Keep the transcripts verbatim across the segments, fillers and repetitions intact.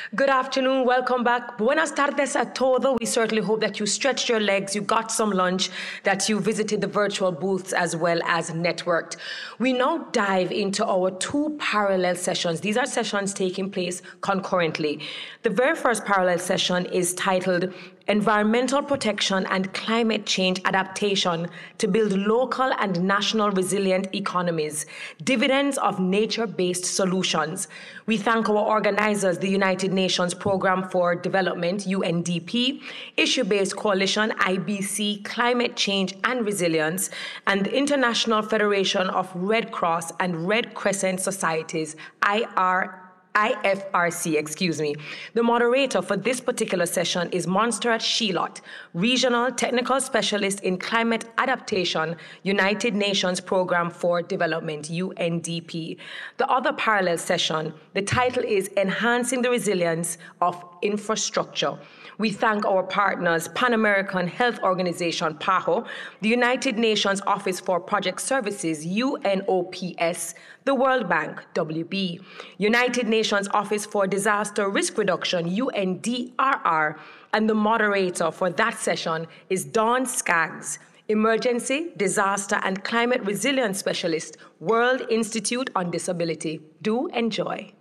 Good afternoon. Welcome back. Buenas tardes a todo. We certainly hope that you stretched your legs, you got some lunch, that you visited the virtual booths as well as networked. We now dive into our two parallel sessions. These are sessions taking place concurrently. The very first parallel session is titled Environmental Protection and Climate Change Adaptation to Build Local and National Resilient Economies, Dividends of Nature-Based Solutions. We thank our organizers, the United Nations Programme for Development, U N D P, Issue-Based Coalition, I B C, Climate Change and Resilience, and the International Federation of Red Cross and Red Crescent Societies, I R I F R C, excuse me. The moderator for this particular session is Montserrat Shillot, Regional Technical Specialist in Climate Adaptation, United Nations Programme for Development, U N D P. The other parallel session, the title is Enhancing the Resilience of Infrastructure. We thank our partners, Pan American Health Organization, PAHO, the United Nations Office for Project Services, U N O P S, the World Bank, W B, United Nations Office for Disaster Risk Reduction, U N D R R, and the moderator for that session is Dawn Skaggs, Emergency, Disaster, and Climate Resilience Specialist, World Institute on Disability. Do enjoy.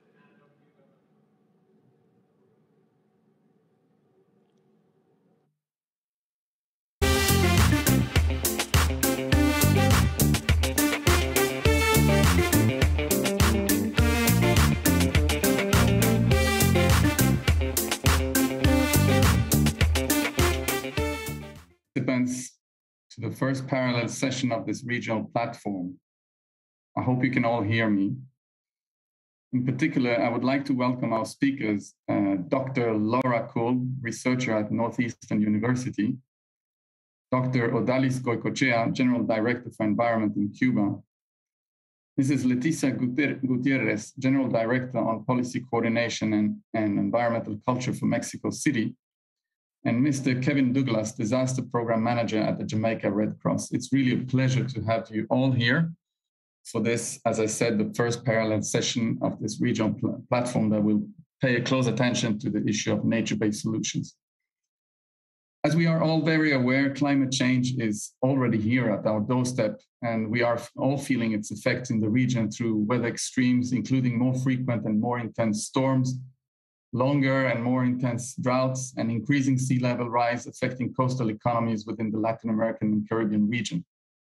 Participants to the first parallel session of this regional platform. I hope you can all hear me. In particular, I would like to welcome our speakers, uh, Doctor Laura Cole, researcher at Northeastern University, Doctor Odalis Goicoechea, General Director for Environment in Cuba, Missus Leticia Gutierrez, General Director on Policy Coordination and, and Environmental Culture for Mexico City, and Mister Kevin Douglas, Disaster Program Manager at the Jamaica Red Cross. It's really a pleasure to have you all here for this, as I said, the first parallel session of this regional pl- platform that will pay a close attention to the issue of nature-based solutions. As we are all very aware, climate change is already here at our doorstep, and we are all feeling its effects in the region through weather extremes, including more frequent and more intense storms, longer and more intense droughts, and increasing sea level rise affecting coastal economies within the Latin American and Caribbean region.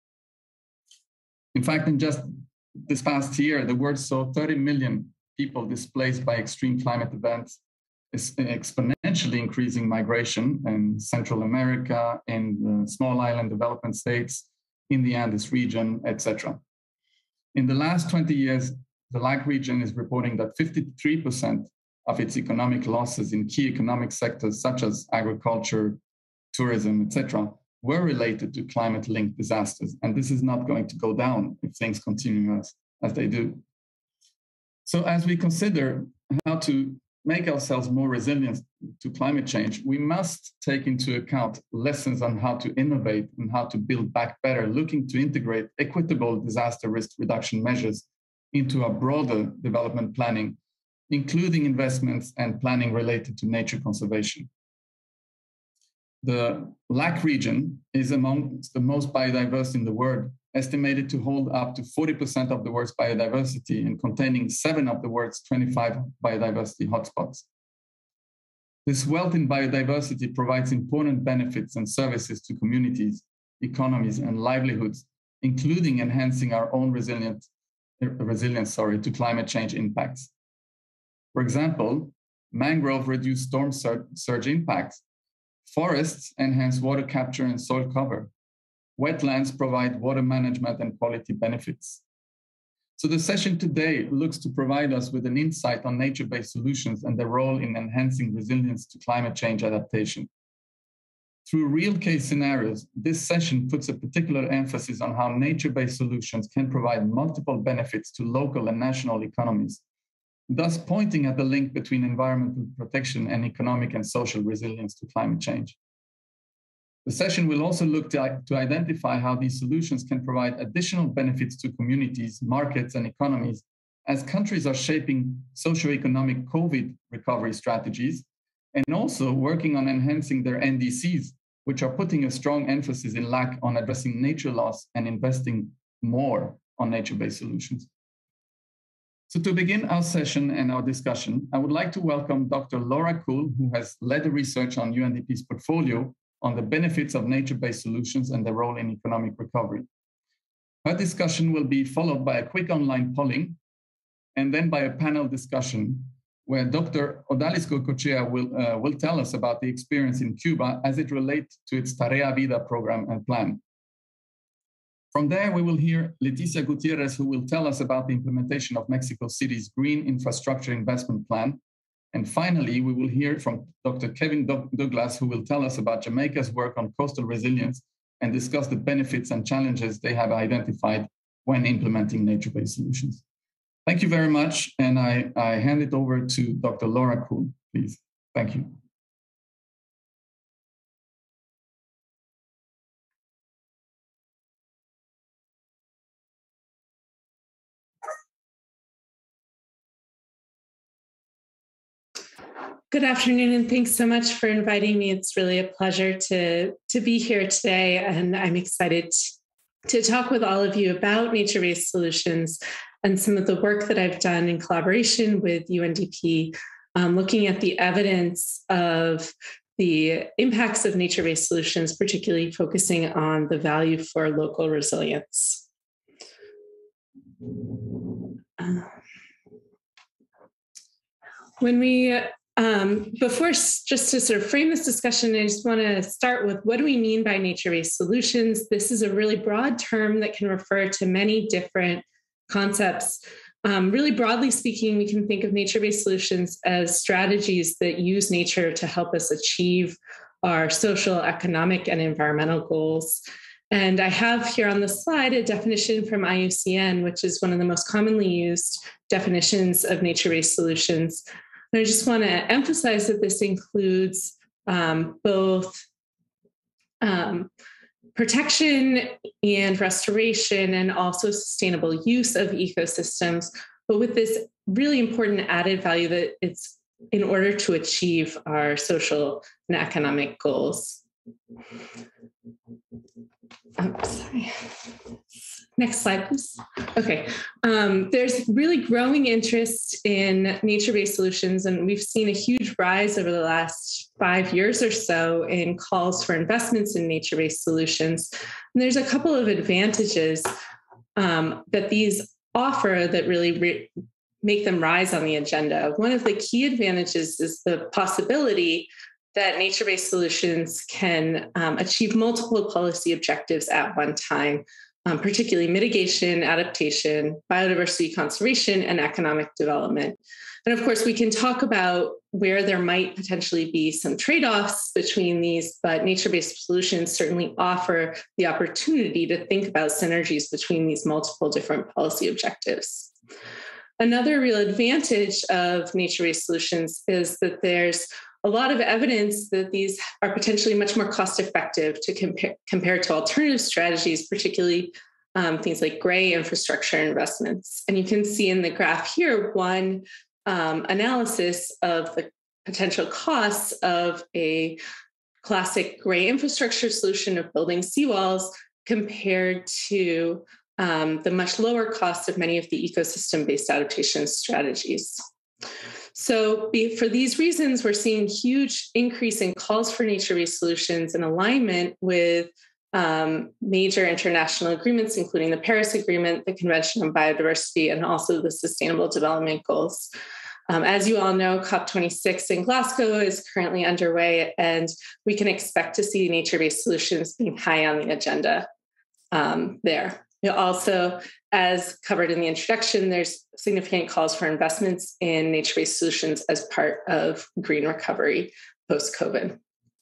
In fact, in just this past year, the world saw thirty million people displaced by extreme climate events, exponentially increasing migration in Central America, in the small island development states, in the Andes region, et cetera. In the last twenty years, the L A C region is reporting that fifty-three percent of its economic losses in key economic sectors such as agriculture, tourism, et cetera, were related to climate-linked disasters. And this is not going to go down if things continue as, as they do. So as we consider how to make ourselves more resilient to climate change, we must take into account lessons on how to innovate and how to build back better, looking to integrate equitable disaster risk reduction measures into a broader development planning, including investments and planning related to nature conservation. The L A C region is among the most biodiverse in the world, estimated to hold up to forty percent of the world's biodiversity and containing seven of the world's twenty-five biodiversity hotspots. This wealth in biodiversity provides important benefits and services to communities, economies, and livelihoods, including enhancing our own resilient, resilience sorry, to climate change impacts. For example, mangrove reduce storm sur- surge impacts. Forests enhance water capture and soil cover. Wetlands provide water management and quality benefits. So the session today looks to provide us with an insight on nature-based solutions and their role in enhancing resilience to climate change adaptation. Through real case scenarios, this session puts a particular emphasis on how nature-based solutions can provide multiple benefits to local and national economies, thus pointing at the link between environmental protection and economic and social resilience to climate change. The session will also look to, to identify how these solutions can provide additional benefits to communities, markets, and economies as countries are shaping socioeconomic COVID recovery strategies and also working on enhancing their N D Cs, which are putting a strong emphasis in L A C on addressing nature loss and investing more on nature-based solutions. So to begin our session and our discussion, I would like to welcome Doctor Laura Kuhl, who has led the research on U N D P's portfolio on the benefits of nature-based solutions and their role in economic recovery. Her discussion will be followed by a quick online polling and then by a panel discussion where Doctor Odalis Goicoechea will, uh, will tell us about the experience in Cuba as it relates to its Tarea Vida program and plan. From there, we will hear Leticia Gutierrez, who will tell us about the implementation of Mexico City's Green Infrastructure Investment Plan. And finally, we will hear from Doctor Kevin Douglas, who will tell us about Jamaica's work on coastal resilience and discuss the benefits and challenges they have identified when implementing nature-based solutions. Thank you very much. And I, I hand it over to Doctor Laura Kuhl, please. Thank you. Good afternoon, and thanks so much for inviting me. It's really a pleasure to, to be here today, and I'm excited to talk with all of you about nature-based solutions and some of the work that I've done in collaboration with U N D P, um, looking at the evidence of the impacts of nature-based solutions, particularly focusing on the value for local resilience. Uh, when we Um, before, just to sort of frame this discussion, I just want to start with what do we mean by nature-based solutions? This is a really broad term that can refer to many different concepts. Um, really broadly speaking, we can think of nature-based solutions as strategies that use nature to help us achieve our social, economic, and environmental goals. And I have here on the slide a definition from I U C N, which is one of the most commonly used definitions of nature-based solutions. And I just want to emphasize that this includes um, both um, protection and restoration and also sustainable use of ecosystems, but with this really important added value that it's in order to achieve our social and economic goals. Oh, sorry. Next slide, please. Okay. Um, there's really growing interest in nature-based solutions, and we've seen a huge rise over the last five years or so in calls for investments in nature-based solutions. And there's a couple of advantages um, that these offer that really re- make them rise on the agenda. One of the key advantages is the possibility that nature-based solutions can um, achieve multiple policy objectives at one time, um, particularly mitigation, adaptation, biodiversity conservation, and economic development. And of course, we can talk about where there might potentially be some trade-offs between these, but nature-based solutions certainly offer the opportunity to think about synergies between these multiple different policy objectives. Another real advantage of nature-based solutions is that there's a lot of evidence that these are potentially much more cost-effective to compare, compare to alternative strategies, particularly um, things like gray infrastructure investments. And you can see in the graph here one um, analysis of the potential costs of a classic gray infrastructure solution of building seawalls compared to um, the much lower cost of many of the ecosystem-based adaptation strategies. So for these reasons, we're seeing huge increase in calls for nature-based solutions in alignment with um, major international agreements, including the Paris Agreement, the Convention on Biodiversity, and also the Sustainable Development Goals. Um, as you all know, COP twenty-six in Glasgow is currently underway, and we can expect to see nature-based solutions being high on the agenda um, there. Also, as covered in the introduction, there's significant calls for investments in nature-based solutions as part of green recovery post-COVID.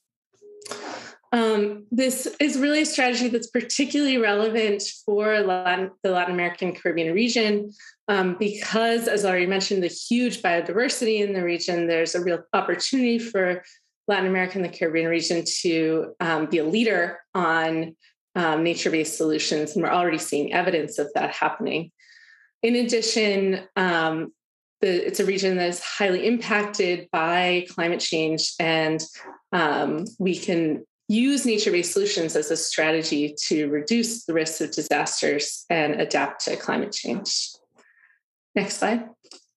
Um, this is really a strategy that's particularly relevant for Latin, the Latin American Caribbean region um, because, as already mentioned, the huge biodiversity in the region, there's a real opportunity for Latin America and the Caribbean region to um, be a leader on Um, nature-based solutions, and we're already seeing evidence of that happening. in addition, um, the, it's a region that is highly impacted by climate change, and um, we can use nature-based solutions as a strategy to reduce the risks of disasters and adapt to climate change. Next slide.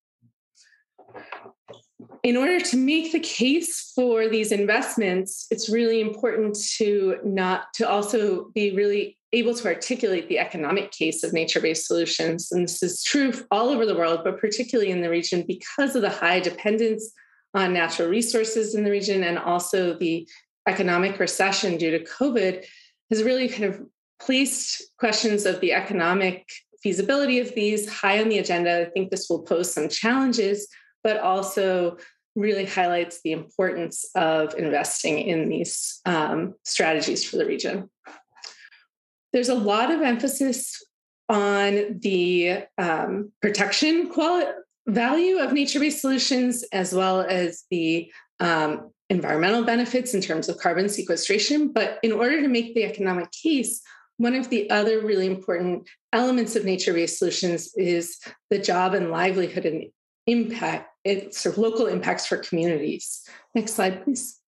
In order to make the case for these investments, it's really important to not to also be really able to articulate the economic case of nature-based solutions. And this is true all over the world, but particularly in the region because of the high dependence on natural resources in the region, and also the economic recession due to COVID has really kind of placed questions of the economic feasibility of these high on the agenda. I think this will pose some challenges, but also really highlights the importance of investing in these um, strategies for the region. There's a lot of emphasis on the um, protection quality value of nature-based solutions, as well as the um, environmental benefits in terms of carbon sequestration. But in order to make the economic case, one of the other really important elements of nature-based solutions is the job and livelihood and impact, it's sort of local impacts for communities. Next slide, please.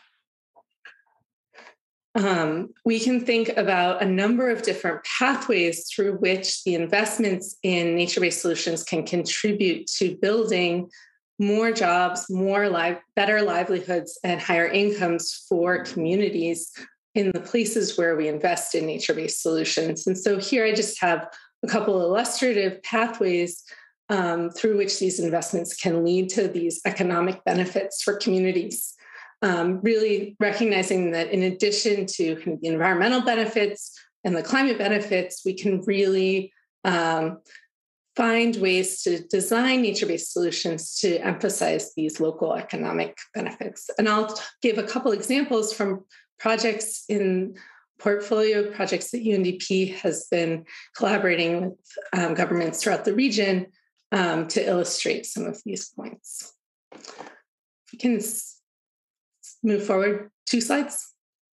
Um, we can think about a number of different pathways through which the investments in nature-based solutions can contribute to building more jobs, more live, better livelihoods, and higher incomes for communities in the places where we invest in nature-based solutions. And so here I just have a couple of illustrative pathways um, through which these investments can lead to these economic benefits for communities. Um, really recognizing that in addition to kind of the environmental benefits and the climate benefits, we can really um, find ways to design nature-based solutions to emphasize these local economic benefits. And I'll give a couple examples from projects in portfolio projects that U N D P has been collaborating with um, governments throughout the region um, to illustrate some of these points. If we can move forward two slides.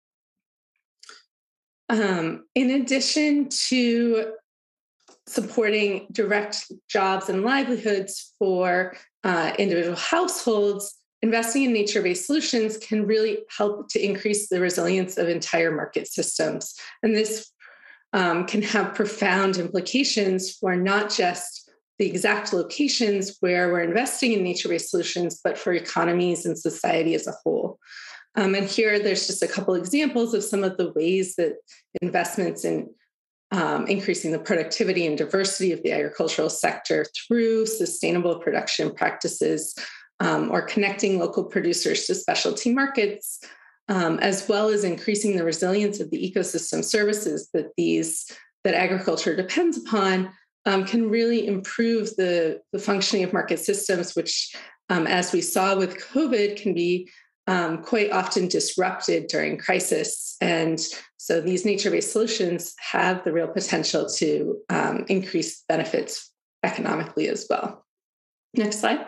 Um, in addition to supporting direct jobs and livelihoods for uh, individual households, investing in nature-based solutions can really help to increase the resilience of entire market systems. And this um, can have profound implications for not just the exact locations where we're investing in nature-based solutions, but for economies and society as a whole. Um, and here, there's just a couple examples of some of the ways that investments in um, increasing the productivity and diversity of the agricultural sector through sustainable production practices, um, or connecting local producers to specialty markets, um, as well as increasing the resilience of the ecosystem services that these that agriculture depends upon, Um, can really improve the, the functioning of market systems, which, um, as we saw with COVID, can be um, quite often disrupted during crisis. And so these nature-based solutions have the real potential to um, increase benefits economically as well. Next slide.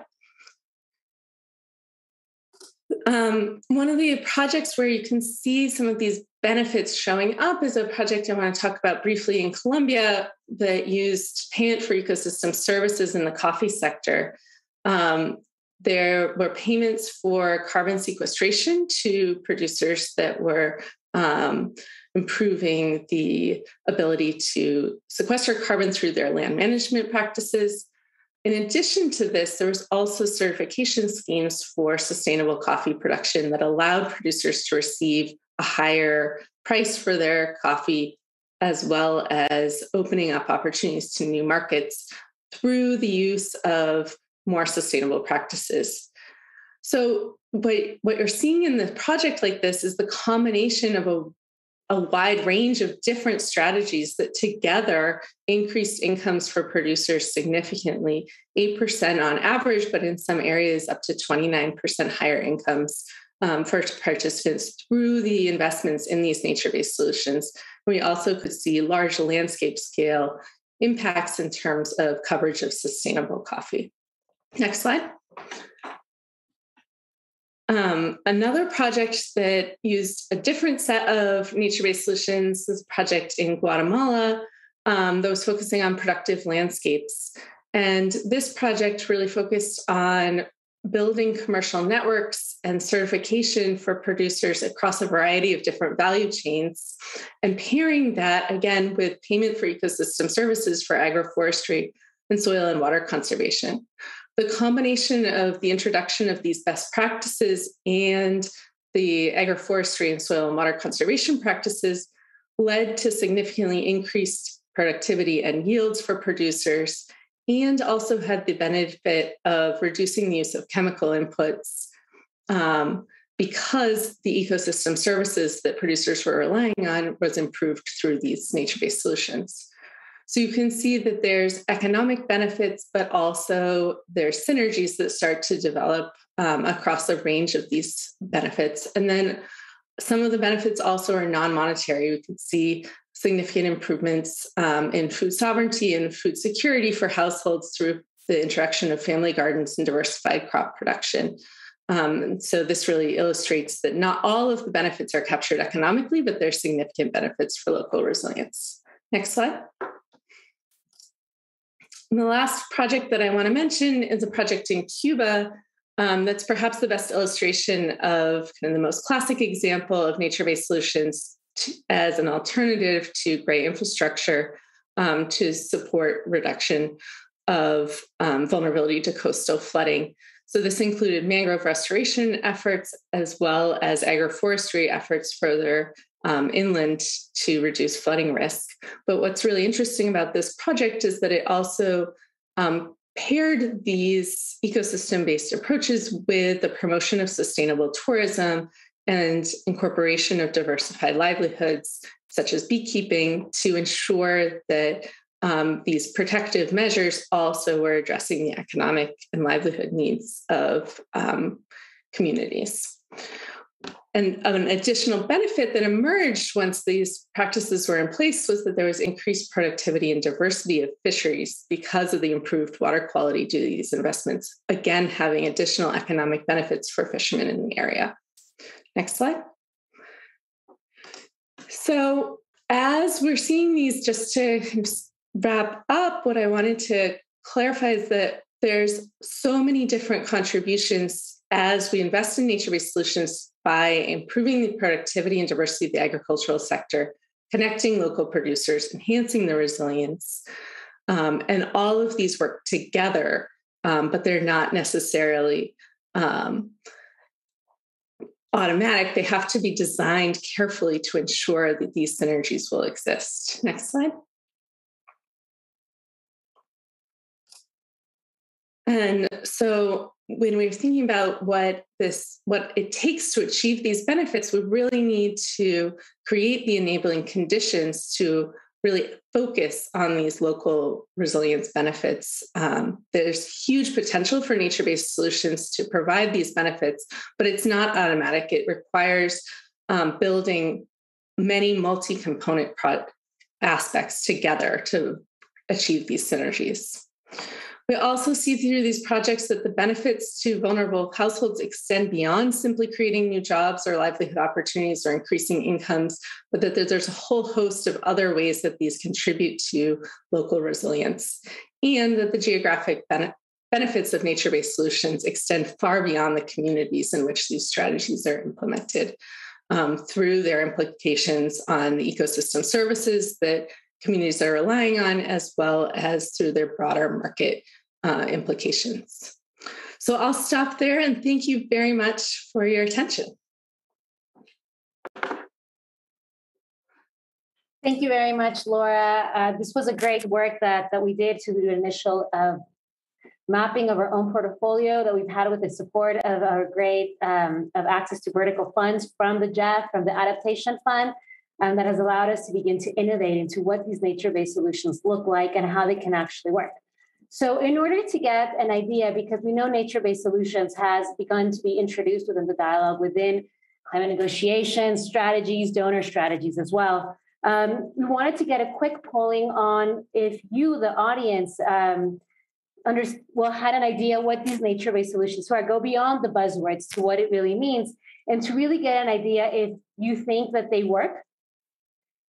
Um, one of the projects where you can see some of these benefits showing up is a project I want to talk about briefly in Colombia that used payment for ecosystem services in the coffee sector. Um, there were payments for carbon sequestration to producers that were um, improving the ability to sequester carbon through their land management practices. In addition to this, there was also certification schemes for sustainable coffee production that allowed producers to receive a higher price for their coffee, as well as opening up opportunities to new markets through the use of more sustainable practices. So what, what you're seeing in the project like this is the combination of a a wide range of different strategies that together increased incomes for producers significantly, eight percent on average, but in some areas up to twenty-nine percent higher incomes um, for participants through the investments in these nature-based solutions. We also could see large landscape scale impacts in terms of coverage of sustainable coffee. Next slide. Um, another project that used a different set of nature-based solutions is a project in Guatemala um, that was focusing on productive landscapes. And this project really focused on building commercial networks and certification for producers across a variety of different value chains, and pairing that again with payment for ecosystem services for agroforestry and soil and water conservation. The combination of the introduction of these best practices and the agroforestry and soil and water conservation practices led to significantly increased productivity and yields for producers, and also had the benefit of reducing the use of chemical inputs um, because the ecosystem services that producers were relying on was improved through these nature-based solutions. So you can see that there's economic benefits, but also there's synergies that start to develop um, across a range of these benefits. And then some of the benefits also are non-monetary. We could see significant improvements um, in food sovereignty and food security for households through the introduction of family gardens and diversified crop production. Um, so this really illustrates that not all of the benefits are captured economically, but there's significant benefits for local resilience. Next slide. And the last project that I want to mention is a project in Cuba um, that's perhaps the best illustration of kind of the most classic example of nature-based solutions to, as an alternative to gray infrastructure um, to support reduction of um, vulnerability to coastal flooding. So this included mangrove restoration efforts as well as agroforestry efforts further um, inland to reduce flooding risk. But what's really interesting about this project is that it also um, paired these ecosystem-based approaches with the promotion of sustainable tourism and incorporation of diversified livelihoods, such as beekeeping, to ensure that um, these protective measures also were addressing the economic and livelihood needs of um, communities. And an additional benefit that emerged once these practices were in place was that there was increased productivity and diversity of fisheries because of the improved water quality due to these investments, again, having additional economic benefits for fishermen in the area. Next slide. So as we're seeing these, just to wrap up, what I wanted to clarify is that there's so many different contributions as we invest in nature-based solutions by improving the productivity and diversity of the agricultural sector, connecting local producers, enhancing the resilience, um, and all of these work together, um, but they're not necessarily um, automatic. They have to be designed carefully to ensure that these synergies will exist. Next slide. And so when we're thinking about what this, what it takes to achieve these benefits, we really need to create the enabling conditions to really focus on these local resilience benefits. Um, there's huge potential for nature-based solutions to provide these benefits, but it's not automatic. It requires um, building many multi-component pro- aspects together to achieve these synergies. We also see through these projects that the benefits to vulnerable households extend beyond simply creating new jobs or livelihood opportunities or increasing incomes, but that there's a whole host of other ways that these contribute to local resilience, and that the geographic bene- benefits of nature-based solutions extend far beyond the communities in which these strategies are implemented um, through their implications on the ecosystem services that communities are relying on, as well as through their broader market uh, implications. So I'll stop there and thank you very much for your attention. Thank you very much, Laura. Uh, this was a great work that, that we did to the initial uh, mapping of our own portfolio that we've had with the support of our great um, of access to vertical funds from the J E F, from the Adaptation Fund. Um, that has allowed us to begin to innovate into what these nature-based solutions look like and how they can actually work. So in order to get an idea, because we know nature-based solutions has begun to be introduced within the dialogue within climate negotiations, strategies, donor strategies as well, um, we wanted to get a quick polling on if you, the audience, um, under, well, had an idea what these nature-based solutions are, go beyond the buzzwords to what it really means, and to really get an idea if you think that they work,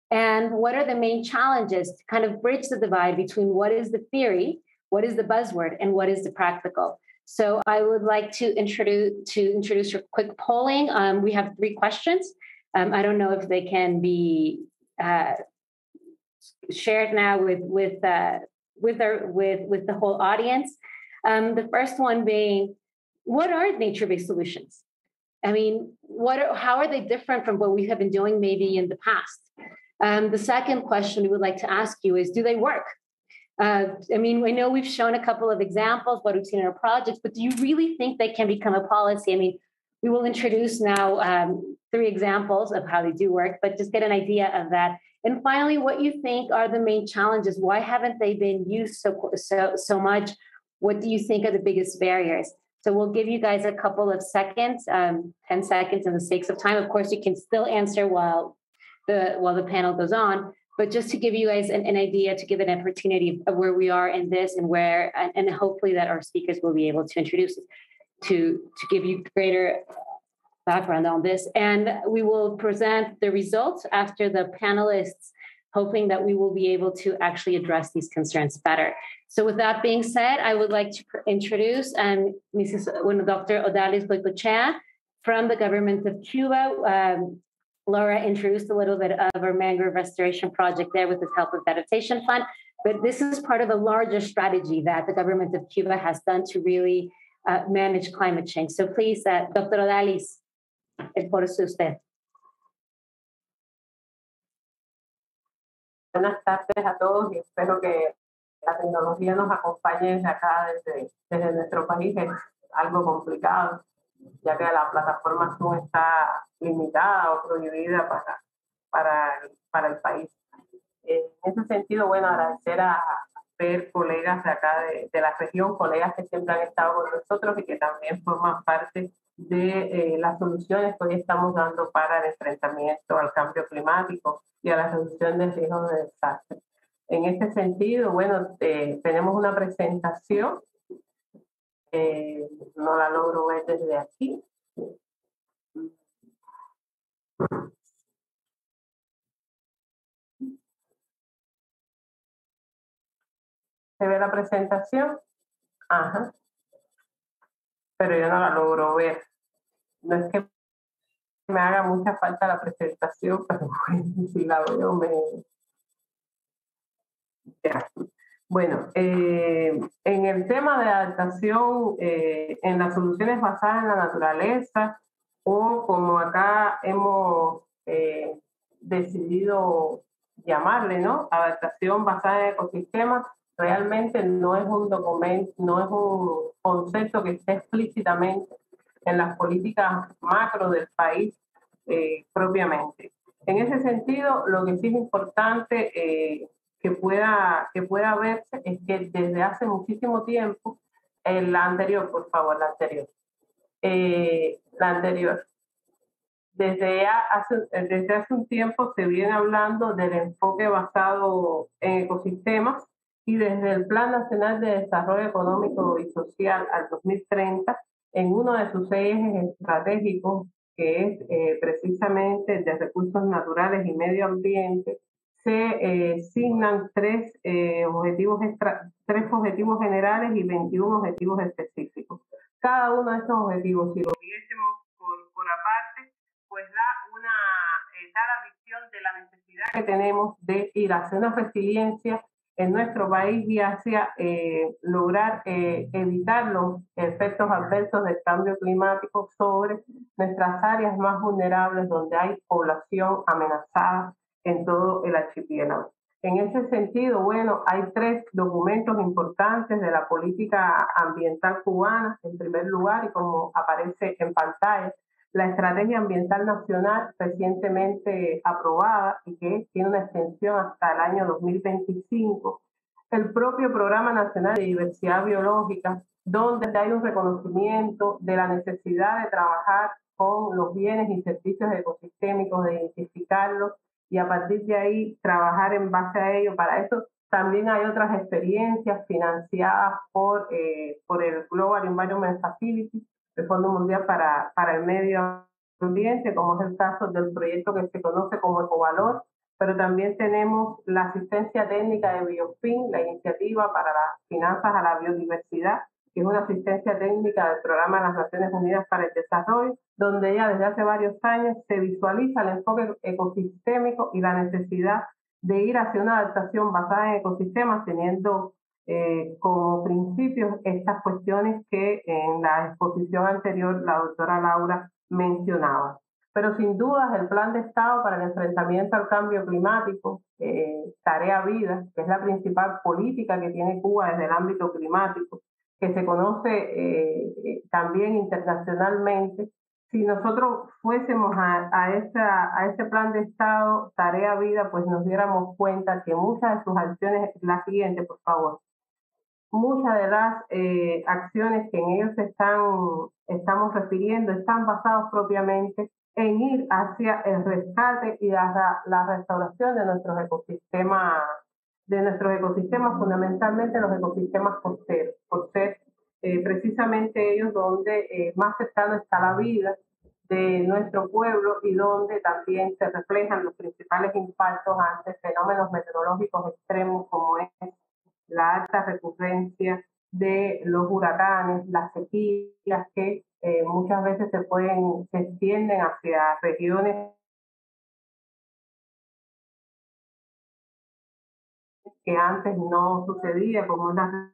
and what are the main challenges to kind of bridge the divide between what is the theory, what is the buzzword, and what is the practical. So I would like to introduce to introduce your quick polling. Um, we have three questions. Um, I don't know if they can be uh, shared now with with uh, with our with with the whole audience. Um, the first one being, what are nature-based solutions? I mean, what are, how are they different from what we have been doing maybe in the past? Um, the second question we would like to ask you is, do they work? Uh, I mean, I know we've shown a couple of examples, what we've seen in our projects, but do you really think they can become a policy? I mean, we will introduce now um, three examples of how they do work, but just get an idea of that. And finally, what you think are the main challenges? Why haven't they been used so so so much? What do you think are the biggest barriers? So we'll give you guys a couple of seconds, um, ten seconds in the sake of time. Of course, you can still answer while the while the panel goes on, but just to give you guys an, an idea, to give an opportunity of where we are in this and where, and, and hopefully that our speakers will be able to introduce it, to, to give you greater background on this. And we will present the results after the panelists, hoping that we will be able to actually address these concerns better. So with that being said, I would like to introduce um, Missus Bueno, Doctor Odalis Goicoechea from the government of Cuba. Um, Laura introduced a little bit of our mangrove restoration project there with the Help of Adaptation Fund, but this is part of a larger strategy that the government of Cuba has done to really uh, manage climate change. So please, uh, Doctor Odalis, el foro es usted. Buenas tardes a todos y espero que la tecnología nos acompañe desde acá, desde, desde nuestro país. Es algo complicado, ya que la plataforma Zoom está limitada o prohibida para, para, para el país. En ese sentido, bueno, agradecer a ver colegas de acá de, de la región, colegas que siempre han estado con nosotros y que también forman parte de eh, las soluciones que hoy estamos dando para el enfrentamiento al cambio climático y a la reducción de riesgos de desastre. En este sentido, bueno, eh, tenemos una presentación, eh, no la logro ver desde aquí. ¿Se ve la presentación? Ajá. Pero yo no la logro ver. No es que me haga mucha falta la presentación, pero bueno, si la veo me... Ya. Bueno, eh, en el tema de adaptación, eh, en las soluciones basadas en la naturaleza, o como acá hemos eh, decidido llamarle, ¿no? Adaptación basada en ecosistemas, realmente no es un documento, no es un concepto que esté explícitamente en las políticas macro del país eh, propiamente. En ese sentido, lo que sí es importante eh, que, pueda, que pueda verse es que desde hace muchísimo tiempo, eh, la anterior, por favor, la anterior, eh, la anterior, desde hace, desde hace un tiempo se viene hablando del enfoque basado en ecosistemas y desde el Plan Nacional de Desarrollo Económico y Social al dos mil treinta, en uno de sus ejes estratégicos, que es eh, precisamente de recursos naturales y medio ambiente, se eh, asignan tres, eh, objetivos extra, tres objetivos generales y veintiún objetivos específicos. Cada uno de estos objetivos, si lo viésemos por, por aparte, pues da, una, eh, da la visión de la necesidad que tenemos de ir hacia una resiliencia en nuestro país y hacia eh, lograr eh, evitar los efectos adversos del cambio climático sobre nuestras áreas más vulnerables donde hay población amenazada en todo el archipiélago. En ese sentido, bueno, hay tres documentos importantes de la política ambiental cubana, en primer lugar, y como aparece en pantalla, la Estrategia Ambiental Nacional recientemente aprobada y que tiene una extensión hasta el año dos mil veinticinco, el propio Programa Nacional de Diversidad Biológica, donde hay un reconocimiento de la necesidad de trabajar con los bienes y servicios ecosistémicos, de identificarlos y a partir de ahí trabajar en base a ello. Para eso también hay otras experiencias financiadas por, eh, por el Global Environment Facility, el Fondo Mundial para, para el Medio Ambiente, como es el caso del proyecto que se conoce como Ecovalor, pero también tenemos la asistencia técnica de Biofin, la iniciativa para las finanzas a la biodiversidad, que es una asistencia técnica del Programa de las Naciones Unidas para el Desarrollo, donde ya desde hace varios años se visualiza el enfoque ecosistémico y la necesidad de ir hacia una adaptación basada en ecosistemas, teniendo eh, como principios estas cuestiones que en la exposición anterior la doctora Laura mencionaba. Pero sin dudas el Plan de Estado para el enfrentamiento al cambio climático, eh, Tarea Vida, que es la principal política que tiene Cuba desde el ámbito climático, que se conoce eh, también internacionalmente, si nosotros fuésemos a, a, esa, a ese plan de Estado, Tarea Vida, pues nos diéramos cuenta que muchas de sus acciones, la siguiente, por favor, muchas de las eh, acciones que en ellos están, estamos refiriendo están basadas propiamente en ir hacia el rescate y la, la restauración de nuestros ecosistemas, de nuestros ecosistemas, fundamentalmente los ecosistemas costeros, por ser eh, precisamente ellos donde eh, más cercano está la vida de nuestro pueblo y donde también se reflejan los principales impactos ante fenómenos meteorológicos extremos como es la alta recurrencia de los huracanes, las sequías que eh, muchas veces se pueden, se extienden hacia regiones que antes no sucedía, como en la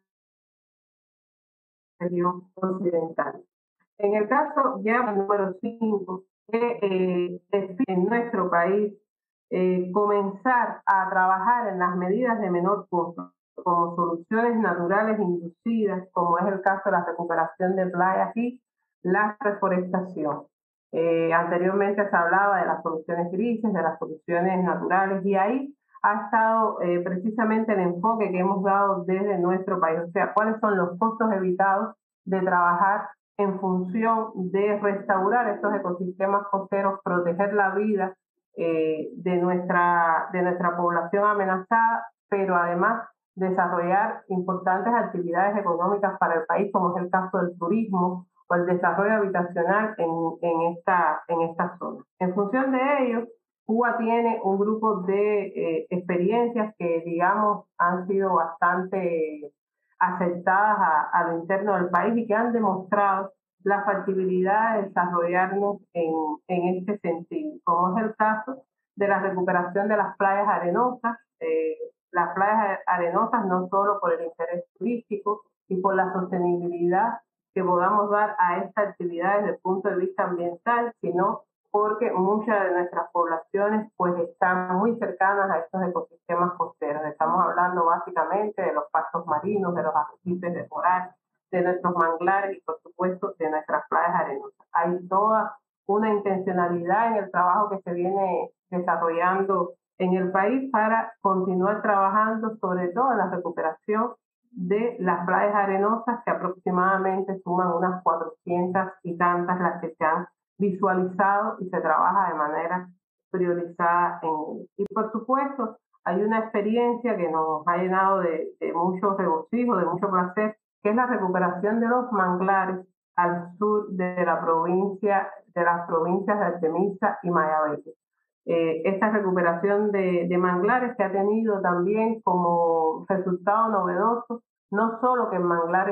región occidental. En el caso ya número cinco, que eh, en nuestro país eh, comenzar a trabajar en las medidas de menor costo, como soluciones naturales inducidas, como es el caso de la recuperación de playas y la reforestación. Eh, anteriormente se hablaba de las soluciones grises, de las soluciones naturales, y ahí ha estado eh, precisamente el enfoque que hemos dado desde nuestro país, o sea, cuáles son los costos evitados de trabajar en función de restaurar estos ecosistemas costeros, proteger la vida eh, de, nuestra, de nuestra población amenazada, pero además desarrollar importantes actividades económicas para el país, como es el caso del turismo o el desarrollo habitacional en, en, esta, en esta zona. En función de ello, Cuba tiene un grupo de eh, experiencias que, digamos, han sido bastante aceptadas a, a lo interno del país y que han demostrado la factibilidad de desarrollarnos en, en este sentido, como es el caso de la recuperación de las playas arenosas, eh, las playas arenosas no solo por el interés turístico y por la sostenibilidad que podamos dar a esta actividad desde el punto de vista ambiental, sino porque muchas de nuestras poblaciones pues están muy cercanas a estos ecosistemas costeros. Estamos hablando básicamente de los pastos marinos, de los arrecifes de coral, de nuestros manglares y por supuesto de nuestras playas arenosas. Hay toda una intencionalidad en el trabajo que se viene desarrollando en el país para continuar trabajando sobre todo en la recuperación de las playas arenosas, que aproximadamente suman unas cuatrocientas y tantas las que se han visualizado y se trabaja de manera priorizada en ello. Y por supuesto hay una experiencia que nos ha llenado de, de mucho regocijo, de mucho placer, que es la recuperación de los manglares al sur de la provincia, de las provincias de Artemisa y Mayabeque. Eh, esta recuperación de, de manglares que ha tenido también como resultado novedoso no solo que el manglar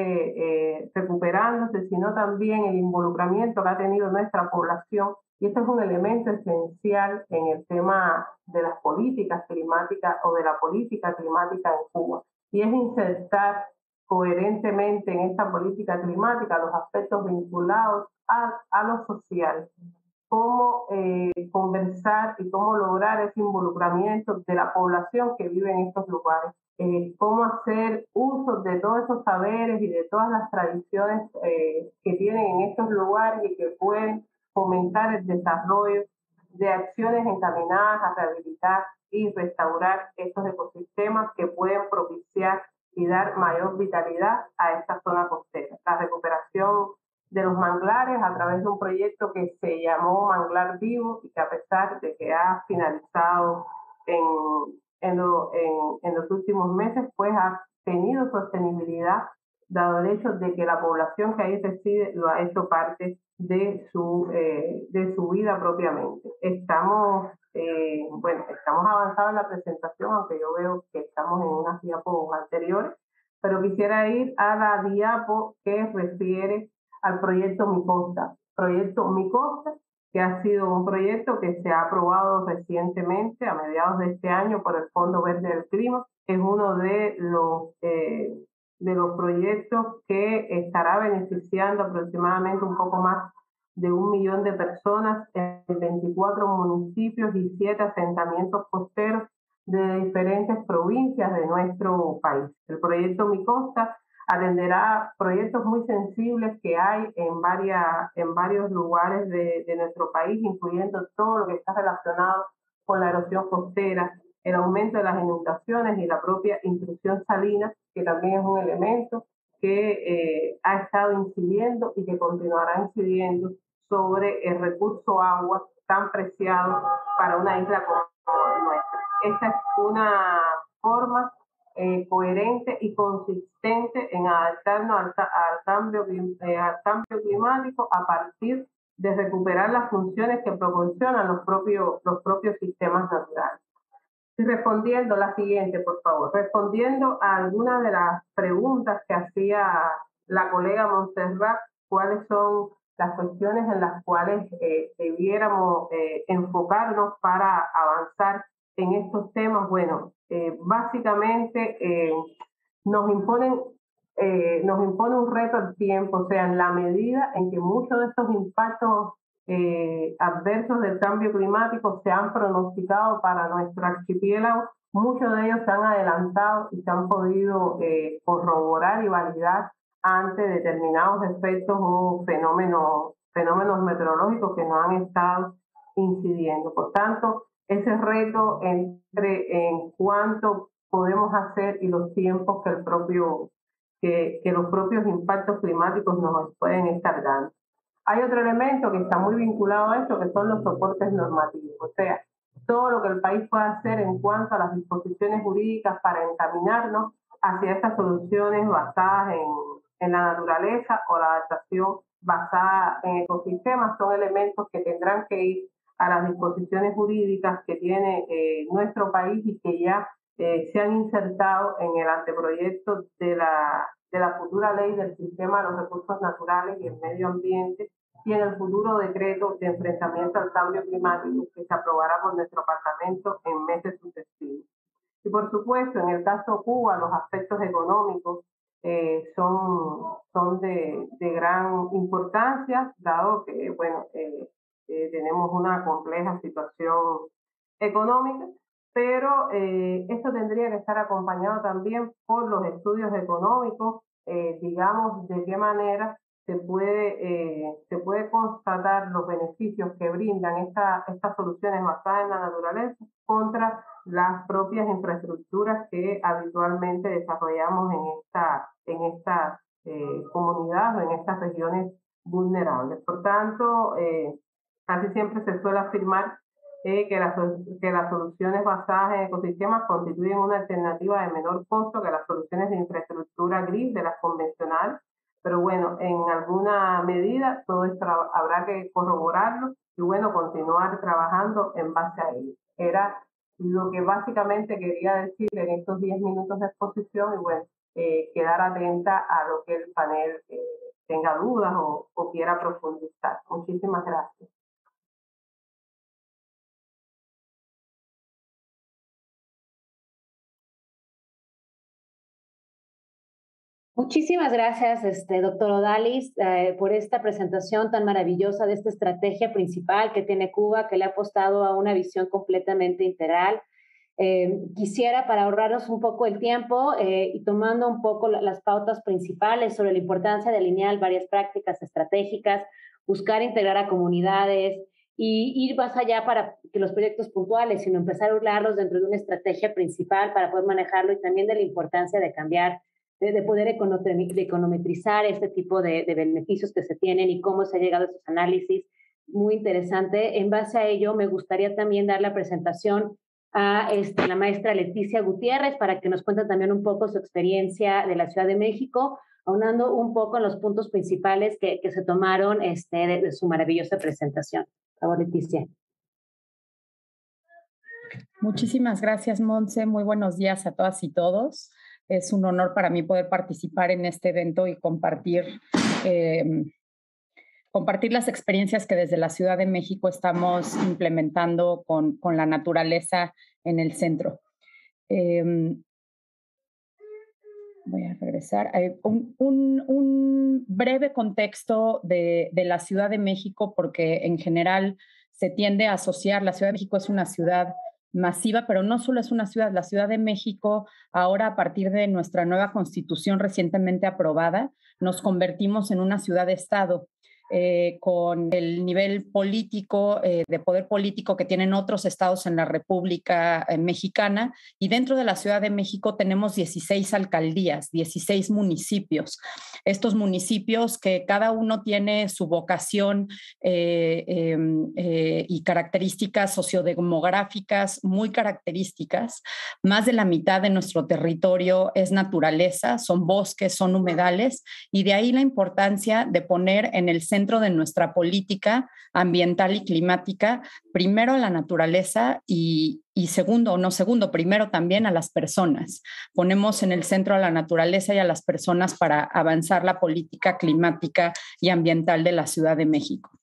esté eh, recuperándose, sino también el involucramiento que ha tenido nuestra población. Y este es un elemento esencial en el tema de las políticas climáticas o de la política climática en Cuba. Y es insertar coherentemente en esta política climática los aspectos vinculados a, a lo social. Cómo eh, conversar y cómo lograr ese involucramiento de la población que vive en estos lugares. Eh, cómo hacer uso de todos esos saberes y de todas las tradiciones eh, que tienen en estos lugares y que pueden fomentar el desarrollo de acciones encaminadas a rehabilitar y restaurar estos ecosistemas que pueden propiciar y dar mayor vitalidad a esta zona costera. La recuperación de los manglares a través de un proyecto que se llamó Manglar Vivo y que a pesar de que ha finalizado en, en, lo, en, en los últimos meses, pues ha tenido sostenibilidad dado el hecho de que la población que ahí reside lo ha hecho parte de su, eh, de su vida propiamente. Estamos, eh, bueno, estamos avanzados en la presentación, aunque yo veo que estamos en unas diapos anteriores, pero quisiera ir a la diapo que refiere al proyecto Mi Costa. Proyecto Mi Costa, que ha sido un proyecto que se ha aprobado recientemente, a mediados de este año, por el Fondo Verde del Clima. Es uno de los, eh, de los proyectos que estará beneficiando aproximadamente un poco más de un millón de personas en veinticuatro municipios y siete asentamientos costeros de diferentes provincias de nuestro país. El proyecto Mi Costa atenderá proyectos muy sensibles que hay en, varias, en varios lugares de, de nuestro país, incluyendo todo lo que está relacionado con la erosión costera, el aumento de las inundaciones y la propia intrusión salina, que también es un elemento que eh, ha estado incidiendo y que continuará incidiendo sobre el recurso agua tan preciado para una isla como nuestra. Esta es una forma eh, coherente y consistente en adaptarnos al, al, cambio, eh, al cambio climático a partir de recuperar las funciones que proporcionan los propios, los propios sistemas naturales. Y respondiendo la siguiente, por favor, respondiendo a algunas de las preguntas que hacía la colega Montserrat, cuáles son las cuestiones en las cuales eh, debiéramos eh, enfocarnos para avanzar en estos temas. Bueno, eh, básicamente eh, nos imponen eh, nos impone un reto el tiempo, o sea, en la medida en que muchos de estos impactos eh, adversos del cambio climático se han pronosticado para nuestro archipiélago, muchos de ellos se han adelantado y se han podido eh, corroborar y validar ante determinados efectos o fenómenos, fenómenos meteorológicos que nos han estado incidiendo. Por tanto, ese reto entre en cuánto podemos hacer y los tiempos que, el propio, que, que los propios impactos climáticos nos pueden estar dando. Hay otro elemento que está muy vinculado a esto, que son los soportes normativos, o sea, todo lo que el país pueda hacer en cuanto a las disposiciones jurídicas para encaminarnos hacia estas soluciones basadas en, en la naturaleza o la adaptación basada en ecosistemas, son elementos que tendrán que ir a las disposiciones jurídicas que tiene eh, nuestro país y que ya eh, se han insertado en el anteproyecto de la, de la futura ley del sistema de los recursos naturales y el medio ambiente y en el futuro decreto de enfrentamiento al cambio climático que se aprobará por nuestro Parlamento en meses sucesivos. Y por supuesto, en el caso Cuba, los aspectos económicos eh, son, son de, de gran importancia, dado que, bueno, eh, eh, tenemos una compleja situación económica, pero eh, esto tendría que estar acompañado también por los estudios económicos, eh, digamos, de qué manera se puede, eh, se puede constatar los beneficios que brindan esta, estas soluciones basadas en la naturaleza contra las propias infraestructuras que habitualmente desarrollamos en, esta, en estas eh, comunidades o en estas regiones vulnerables. Por tanto, eh, casi siempre se suele afirmar eh, que, las, que las soluciones basadas en ecosistemas constituyen una alternativa de menor costo que las soluciones de infraestructura gris de las convencionales, pero bueno, en alguna medida todo esto habrá que corroborarlo y bueno, continuar trabajando en base a ello. Era lo que básicamente quería decir en estos diez minutos de exposición y bueno, eh, quedar atenta a lo que el panel eh, tenga dudas o, o quiera profundizar. Muchísimas gracias. Muchísimas gracias, este, doctor Odalis, eh, por esta presentación tan maravillosa de esta estrategia principal que tiene Cuba, que le ha apostado a una visión completamente integral. Eh, quisiera, para ahorrarnos un poco el tiempo eh, y tomando un poco las pautas principales sobre la importancia de alinear varias prácticas estratégicas, buscar integrar a comunidades y ir más allá para que los proyectos puntuales, sino empezar a urlarlos dentro de una estrategia principal para poder manejarlo y también de la importancia de cambiar, de, de poder econometrizar este tipo de, de beneficios que se tienen y cómo se ha llegado a esos análisis. Muy interesante. En base a ello, me gustaría también dar la presentación a este, la maestra Leticia Gutiérrez para que nos cuente también un poco su experiencia de la Ciudad de México, aunando un poco los puntos principales que, que se tomaron este, de, de su maravillosa presentación. Por favor, Leticia. Muchísimas gracias, Montse. Muy buenos días a todas y todos. Es un honor para mí poder participar en este evento y compartir, eh, compartir las experiencias que desde la Ciudad de México estamos implementando con, con la naturaleza en el centro. Eh, voy a regresar. Eh, un, un, un breve contexto de, de la Ciudad de México, porque en general se tiende a asociar, la Ciudad de México es una ciudad masiva, pero no solo es una ciudad, la Ciudad de México, ahora a partir de nuestra nueva constitución recientemente aprobada, nos convertimos en una ciudad-estado. Eh, con el nivel político, eh, de poder político que tienen otros estados en la República eh, Mexicana, y dentro de la Ciudad de México tenemos dieciséis alcaldías, dieciséis municipios. Estos municipios que cada uno tiene su vocación eh, eh, eh, y características sociodemográficas muy características. Más de la mitad de nuestro territorio es naturaleza, son bosques, son humedales, y de ahí la importancia de poner en el centro de nuestra política ambiental y climática, primero a la naturaleza y, y segundo, o no segundo, primero también a las personas. Ponemos en el centro a la naturaleza y a las personas para avanzar la política climática y ambiental de la Ciudad de México.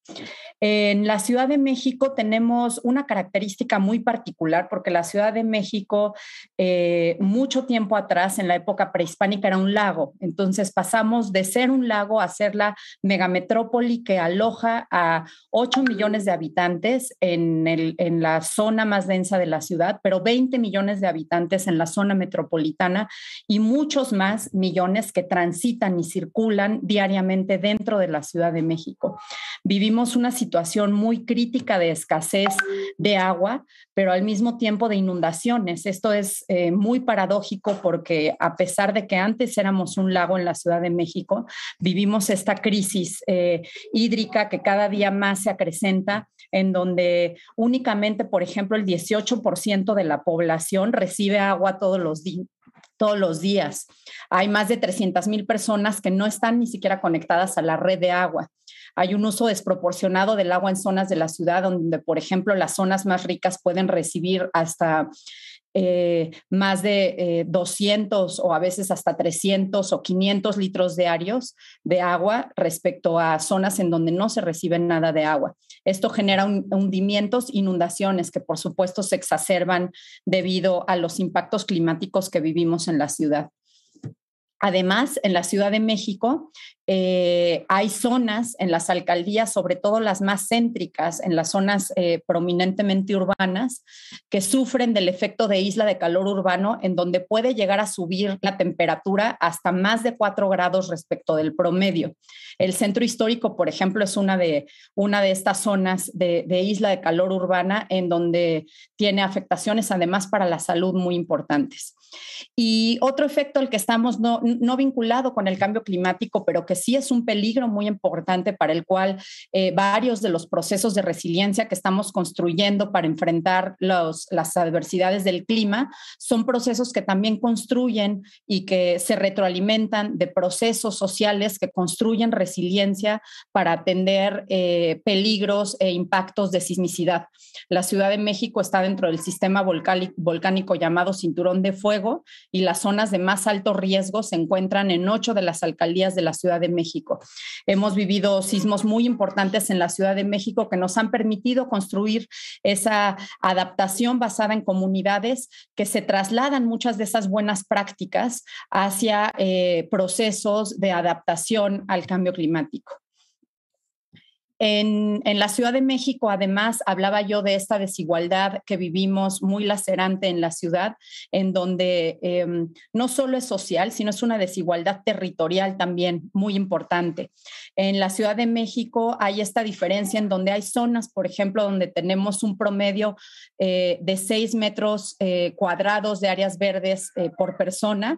En la Ciudad de México tenemos una característica muy particular porque la Ciudad de México eh, mucho tiempo atrás, en la época prehispánica, era un lago. Entonces pasamos de ser un lago a ser la megametrópoli que aloja a ocho millones de habitantes en, el, en la zona más densa de la ciudad, pero veinte millones de habitantes en la zona metropolitana y muchos más millones que transitan y circulan diariamente dentro de la Ciudad de México. Vivimos una situación muy crítica de escasez de agua, pero al mismo tiempo de inundaciones. Esto es eh, muy paradójico porque a pesar de que antes éramos un lago en la Ciudad de México, vivimos esta crisis eh, hídrica que cada día más se acrecenta, en donde únicamente, por ejemplo, el dieciocho por ciento de la población recibe agua todos los días. todos los días. Hay más de trescientas mil personas que no están ni siquiera conectadas a la red de agua. Hay un uso desproporcionado del agua en zonas de la ciudad donde, por ejemplo, las zonas más ricas pueden recibir hasta eh, más de eh, doscientos o a veces hasta trescientos o quinientos litros diarios de agua respecto a zonas en donde no se recibe nada de agua. Esto genera un, hundimientos, inundaciones que por supuesto se exacerban debido a los impactos climáticos que vivimos en la ciudad. Además, en la Ciudad de México eh, hay zonas en las alcaldías, sobre todo las más céntricas, en las zonas eh, prominentemente urbanas, que sufren del efecto de isla de calor urbano, en donde puede llegar a subir la temperatura hasta más de cuatro grados respecto del promedio. El centro histórico, por ejemplo, es una de, una de estas zonas de, de isla de calor urbana en donde tiene afectaciones, además, para la salud muy importantes. Y otro efecto al que estamos no, no vinculado con el cambio climático, pero que sí es un peligro muy importante para el cual eh, varios de los procesos de resiliencia que estamos construyendo para enfrentar los, las adversidades del clima son procesos que también construyen y que se retroalimentan de procesos sociales que construyen resiliencia para atender eh, peligros e impactos de sismicidad. La Ciudad de México está dentro del sistema volcánico, volcánico llamado Cinturón de Fuego, y las zonas de más alto riesgo se encuentran en ocho de las alcaldías de la Ciudad de México. Hemos vivido sismos muy importantes en la Ciudad de México que nos han permitido construir esa adaptación basada en comunidades que se trasladan muchas de esas buenas prácticas hacia eh, procesos de adaptación al cambio climático. En, en la Ciudad de México, además, hablaba yo de esta desigualdad que vivimos muy lacerante en la ciudad, en donde eh, no solo es social, sino es una desigualdad territorial también muy importante. En la Ciudad de México hay esta diferencia en donde hay zonas, por ejemplo, donde tenemos un promedio eh, de seis metros eh, cuadrados de áreas verdes eh, por persona,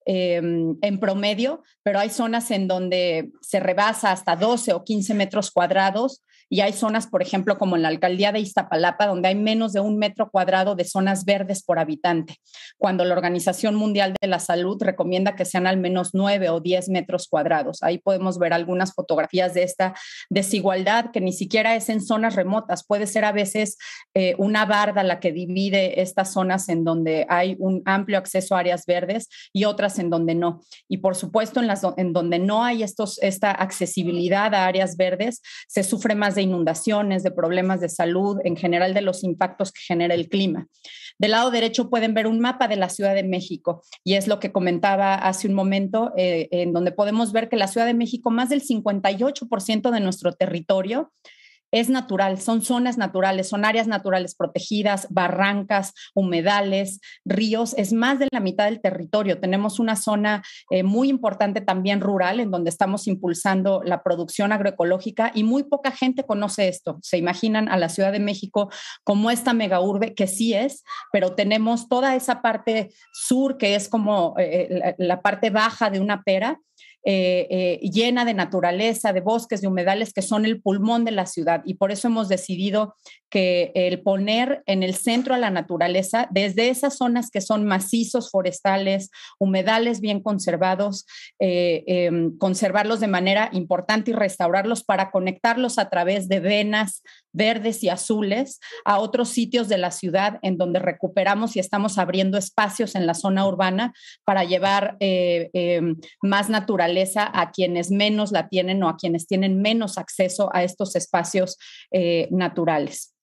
eh, en promedio, pero hay zonas en donde se rebasa hasta doce o quince metros cuadrados y hay zonas, por ejemplo, como en la alcaldía de Iztapalapa, donde hay menos de un metro cuadrado de zonas verdes por habitante, cuando la Organización Mundial de la Salud recomienda que sean al menos nueve o diez metros cuadrados. Ahí podemos ver algunas fotografías de esta desigualdad que ni siquiera es en zonas remotas, puede ser a veces eh, una barda la que divide estas zonas en donde hay un amplio acceso a áreas verdes y otras en donde no. Y por supuesto, en, las, en donde no hay estos, esta accesibilidad a áreas verdes, se sufre más de inundaciones, de problemas de salud, en general de los impactos que genera el clima. Del lado derecho pueden ver un mapa de la Ciudad de México y es lo que comentaba hace un momento, eh, en donde podemos ver que la Ciudad de México, más del cincuenta y ocho por ciento de nuestro territorio es natural, son zonas naturales, son áreas naturales protegidas, barrancas, humedales, ríos, es más de la mitad del territorio. Tenemos una zona eh, muy importante también rural en donde estamos impulsando la producción agroecológica y muy poca gente conoce esto. Se imaginan a la Ciudad de México como esta megaurbe, que sí es, pero tenemos toda esa parte sur que es como eh, la, la parte baja de una pera, Eh, eh, llena de naturaleza, de bosques, de humedales que son el pulmón de la ciudad, y por eso hemos decidido que el poner en el centro a la naturaleza, desde esas zonas que son macizos forestales, humedales bien conservados, eh, eh, conservarlos de manera importante y restaurarlos para conectarlos a través de venas verdes y azules a otros sitios de la ciudad en donde recuperamos y estamos abriendo espacios en la zona urbana para llevar eh, eh, más naturaleza a quienes menos la tienen o a quienes tienen menos acceso a estos espacios eh, naturales.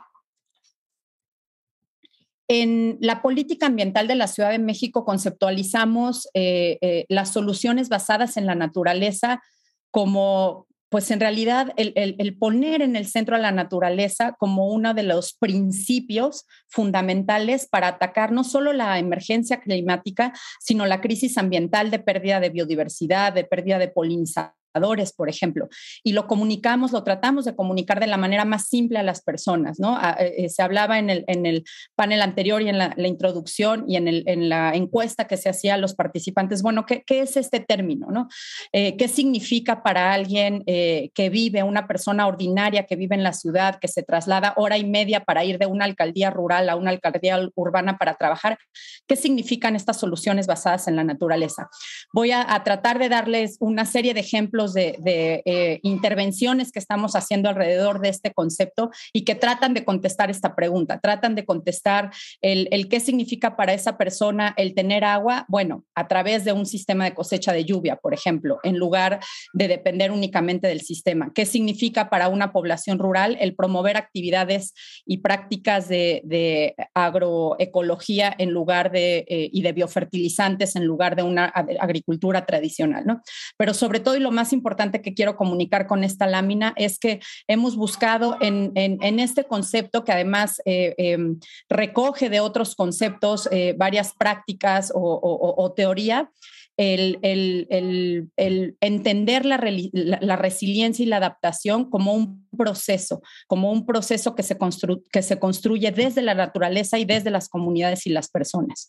En la política ambiental de la Ciudad de México conceptualizamos eh, eh, las soluciones basadas en la naturaleza como, pues en realidad, el, el, el poner en el centro a la naturaleza como uno de los principios fundamentales para atacar no solo la emergencia climática, sino la crisis ambiental de pérdida de biodiversidad, de pérdida de polinizadores, por ejemplo, y lo comunicamos, lo tratamos de comunicar de la manera más simple a las personas, ¿no? A, eh, se hablaba en el, en el panel anterior y en la, la introducción y en, el, en la encuesta que se hacía a los participantes, bueno, ¿qué, qué es este término, no? Eh, ¿Qué significa para alguien eh, que vive, una persona ordinaria que vive en la ciudad, que se traslada hora y media para ir de una alcaldía rural a una alcaldía urbana para trabajar? ¿Qué significan estas soluciones basadas en la naturaleza? Voy a, a tratar de darles una serie de ejemplos de, de eh, intervenciones que estamos haciendo alrededor de este concepto y que tratan de contestar esta pregunta, tratan de contestar el, el qué significa para esa persona el tener agua, bueno, a través de un sistema de cosecha de lluvia, por ejemplo, en lugar de depender únicamente del sistema. ¿Qué significa para una población rural el promover actividades y prácticas de, de agroecología en lugar de, eh, y de biofertilizantes en lugar de una agricultura tradicional, ¿no? Pero sobre todo, y lo más importante que quiero comunicar con esta lámina es que hemos buscado en, en, en este concepto que además eh, eh, recoge de otros conceptos eh, varias prácticas o, o, o teoría, el, el, el, el entender la, la, la resiliencia y la adaptación como un proceso, como un proceso que se, constru, que se construye desde la naturaleza y desde las comunidades y las personas.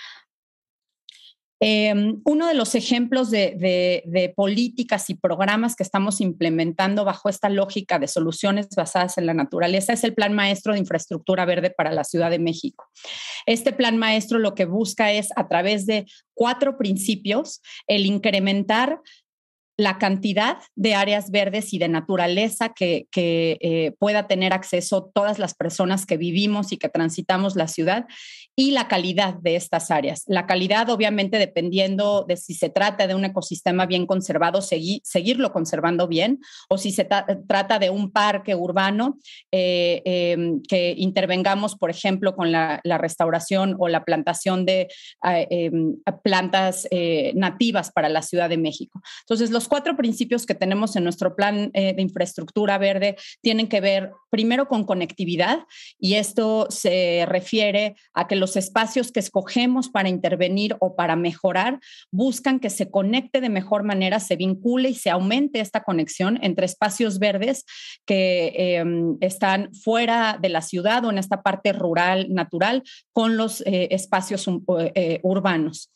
Eh, uno de los ejemplos de, de, de políticas y programas que estamos implementando bajo esta lógica de soluciones basadas en la naturaleza es el Plan Maestro de Infraestructura Verde para la Ciudad de México. Este plan maestro lo que busca es, a través de cuatro principios, el incrementar la cantidad de áreas verdes y de naturaleza que, que eh, pueda tener acceso todas las personas que vivimos y que transitamos la ciudad, y la calidad de estas áreas. La calidad, obviamente, dependiendo de si se trata de un ecosistema bien conservado, segui, seguirlo conservando bien, o si se tra trata de un parque urbano, eh, eh, que intervengamos, por ejemplo, con la, la restauración o la plantación de eh, eh, plantas eh, nativas para la Ciudad de México. Entonces, los cuatro principios que tenemos en nuestro plan eh, de infraestructura verde tienen que ver primero con conectividad, y esto se refiere a que los espacios que escogemos para intervenir o para mejorar buscan que se conecte de mejor manera, se vincule y se aumente esta conexión entre espacios verdes que eh, están fuera de la ciudad o en esta parte rural, natural, con los eh, espacios eh, urbanos.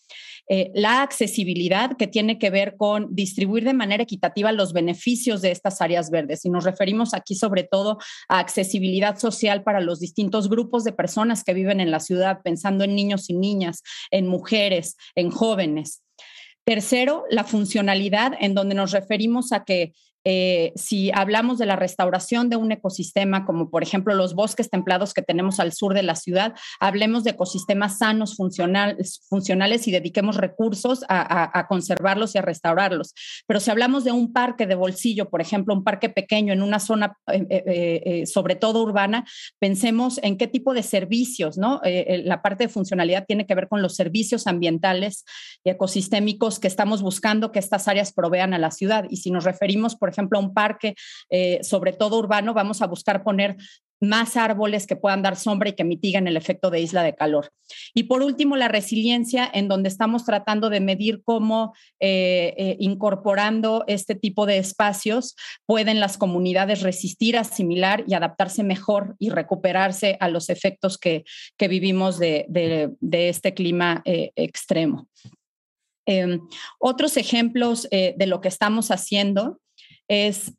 Eh, la accesibilidad, que tiene que ver con distribuir de manera equitativa los beneficios de estas áreas verdes. Y nos referimos aquí sobre todo a accesibilidad social para los distintos grupos de personas que viven en la ciudad, pensando en niños y niñas, en mujeres, en jóvenes. Tercero, la funcionalidad, en donde nos referimos a que Eh, si hablamos de la restauración de un ecosistema, como por ejemplo los bosques templados que tenemos al sur de la ciudad, hablemos de ecosistemas sanos, funcionales, funcionales y dediquemos recursos a, a, a conservarlos y a restaurarlos. Pero si hablamos de un parque de bolsillo, por ejemplo, un parque pequeño en una zona eh, eh, eh, sobre todo urbana, pensemos en qué tipo de servicios, ¿no? Eh, la parte de funcionalidad tiene que ver con los servicios ambientales y ecosistémicos que estamos buscando que estas áreas provean a la ciudad. Y si nos referimos, por ejemplo, a un parque, eh, sobre todo urbano, vamos a buscar poner más árboles que puedan dar sombra y que mitiguen el efecto de isla de calor. Y por último, la resiliencia, en donde estamos tratando de medir cómo eh, eh, incorporando este tipo de espacios pueden las comunidades resistir, asimilar y adaptarse mejor y recuperarse a los efectos que, que vivimos de, de, de este clima eh, extremo. Eh, otros ejemplos eh, de lo que estamos haciendo es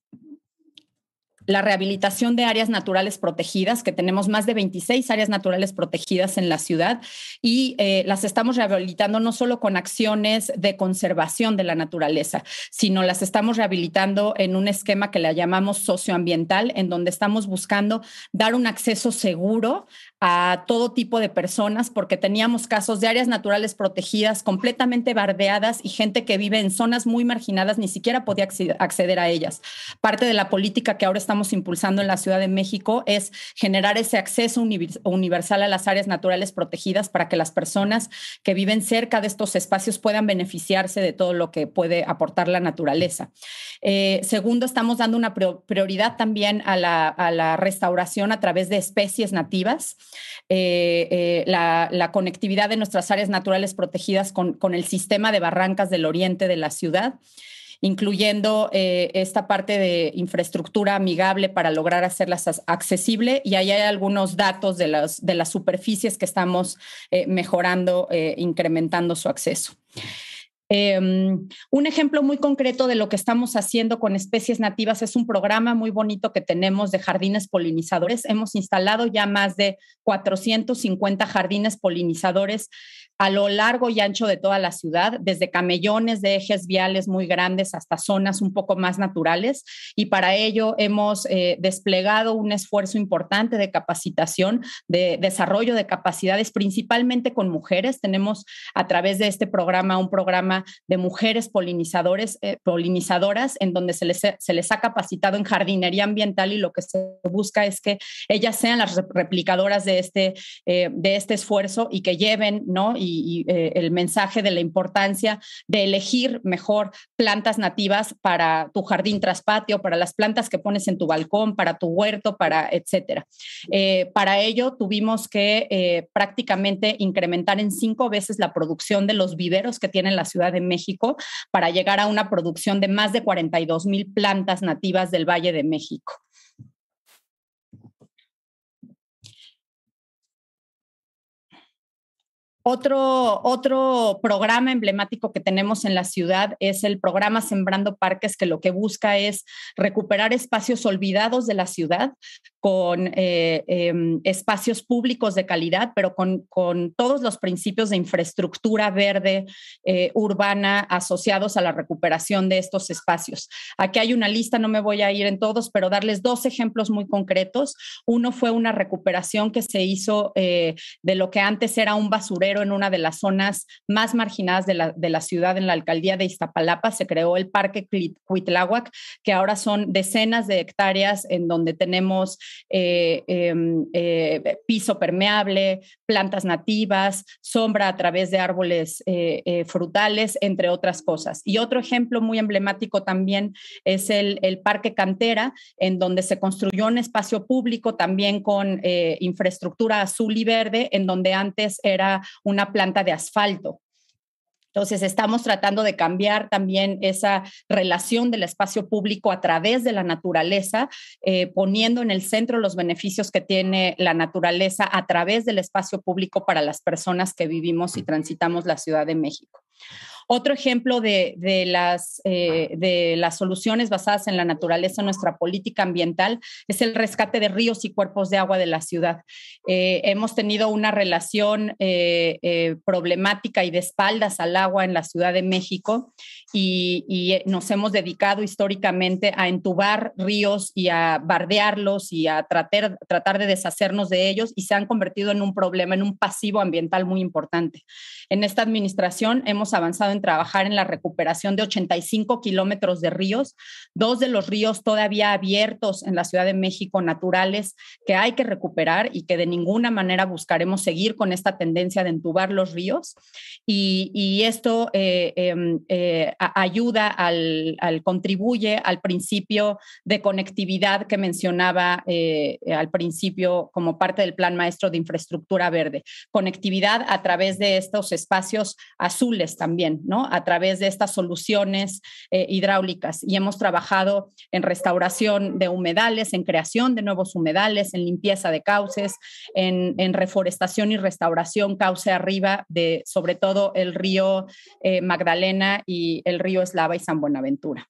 la rehabilitación de áreas naturales protegidas, que tenemos más de veintiséis áreas naturales protegidas en la ciudad y eh, las estamos rehabilitando no solo con acciones de conservación de la naturaleza, sino las estamos rehabilitando en un esquema que le llamamos socioambiental, en donde estamos buscando dar un acceso seguro a todo tipo de personas, porque teníamos casos de áreas naturales protegidas completamente bardeadas y gente que vive en zonas muy marginadas ni siquiera podía acceder a ellas. Parte de la política que ahora estamos impulsando en la Ciudad de México es generar ese acceso universal a las áreas naturales protegidas para que las personas que viven cerca de estos espacios puedan beneficiarse de todo lo que puede aportar la naturaleza. Eh, segundo, estamos dando una prioridad también a la, a la restauración a través de especies nativas. Eh, eh, la, la conectividad de nuestras áreas naturales protegidas con, con el sistema de barrancas del oriente de la ciudad, incluyendo eh, esta parte de infraestructura amigable para lograr hacerlas accesible. Y ahí hay algunos datos de las, de las superficies que estamos eh, mejorando, eh, incrementando su acceso. Eh, un ejemplo muy concreto de lo que estamos haciendo con especies nativas es un programa muy bonito que tenemos de jardines polinizadores. Hemos instalado ya más de cuatrocientos cincuenta jardines polinizadores a lo largo y ancho de toda la ciudad, desde camellones de ejes viales muy grandes hasta zonas un poco más naturales. Y para ello hemos eh, desplegado un esfuerzo importante de capacitación, de desarrollo de capacidades, principalmente con mujeres. Tenemos a través de este programa un programa de mujeres polinizadores, eh, polinizadoras, en donde se les, se les ha capacitado en jardinería ambiental y lo que se busca es que ellas sean las replicadoras de este, eh, de este esfuerzo y que lleven, ¿no? Y, y eh, el mensaje de la importancia de elegir mejor plantas nativas para tu jardín traspatio, para las plantas que pones en tu balcón, para tu huerto, para etcétera. Eh, para ello tuvimos que eh, prácticamente incrementar en cinco veces la producción de los viveros que tiene la Ciudad de México para llegar a una producción de más de cuarenta y dos mil plantas nativas del Valle de México. Otro, otro programa emblemático que tenemos en la ciudad es el programa Sembrando Parques, que lo que busca es recuperar espacios olvidados de la ciudad con eh, eh, espacios públicos de calidad, pero con, con todos los principios de infraestructura verde eh, urbana asociados a la recuperación de estos espacios. Aquí hay una lista, no me voy a ir en todos, pero darles dos ejemplos muy concretos. Uno fue una recuperación que se hizo eh, de lo que antes era un basurero en una de las zonas más marginadas de la, de la ciudad, en la alcaldía de Iztapalapa. Se creó el Parque Cuitláhuac, que ahora son decenas de hectáreas en donde tenemos eh, eh, eh, piso permeable, plantas nativas, sombra a través de árboles eh, eh, frutales, entre otras cosas. Y otro ejemplo muy emblemático también es el, el Parque Cantera, en donde se construyó un espacio público también con eh, infraestructura azul y verde, en donde antes era una planta de asfalto. Entonces, estamos tratando de cambiar también esa relación del espacio público a través de la naturaleza, eh, poniendo en el centro los beneficios que tiene la naturaleza a través del espacio público para las personas que vivimos y transitamos la Ciudad de México. Otro ejemplo de, de, las, eh, de las soluciones basadas en la naturaleza en nuestra política ambiental es el rescate de ríos y cuerpos de agua de la ciudad. Eh, hemos tenido una relación eh, eh, problemática y de espaldas al agua en la Ciudad de México y, y nos hemos dedicado históricamente a entubar ríos y a bardearlos y a tratar, tratar de deshacernos de ellos, y se han convertido en un problema, en un pasivo ambiental muy importante. En esta administración hemos avanzado en trabajar en la recuperación de ochenta y cinco kilómetros de ríos, dos de los ríos todavía abiertos en la Ciudad de México, naturales, que hay que recuperar y que de ninguna manera buscaremos seguir con esta tendencia de entubar los ríos. Y, y esto eh, eh, eh, ayuda al, al, contribuye al principio de conectividad que mencionaba eh, al principio como parte del Plan Maestro de Infraestructura Verde. Conectividad a través de estos espacios azules también, ¿no? A través de estas soluciones eh, hidráulicas. Y hemos trabajado en restauración de humedales, en creación de nuevos humedales, en limpieza de cauces, en, en reforestación y restauración cauce arriba de, sobre todo, el río eh, Magdalena y el río Eslava y San Buenaventura.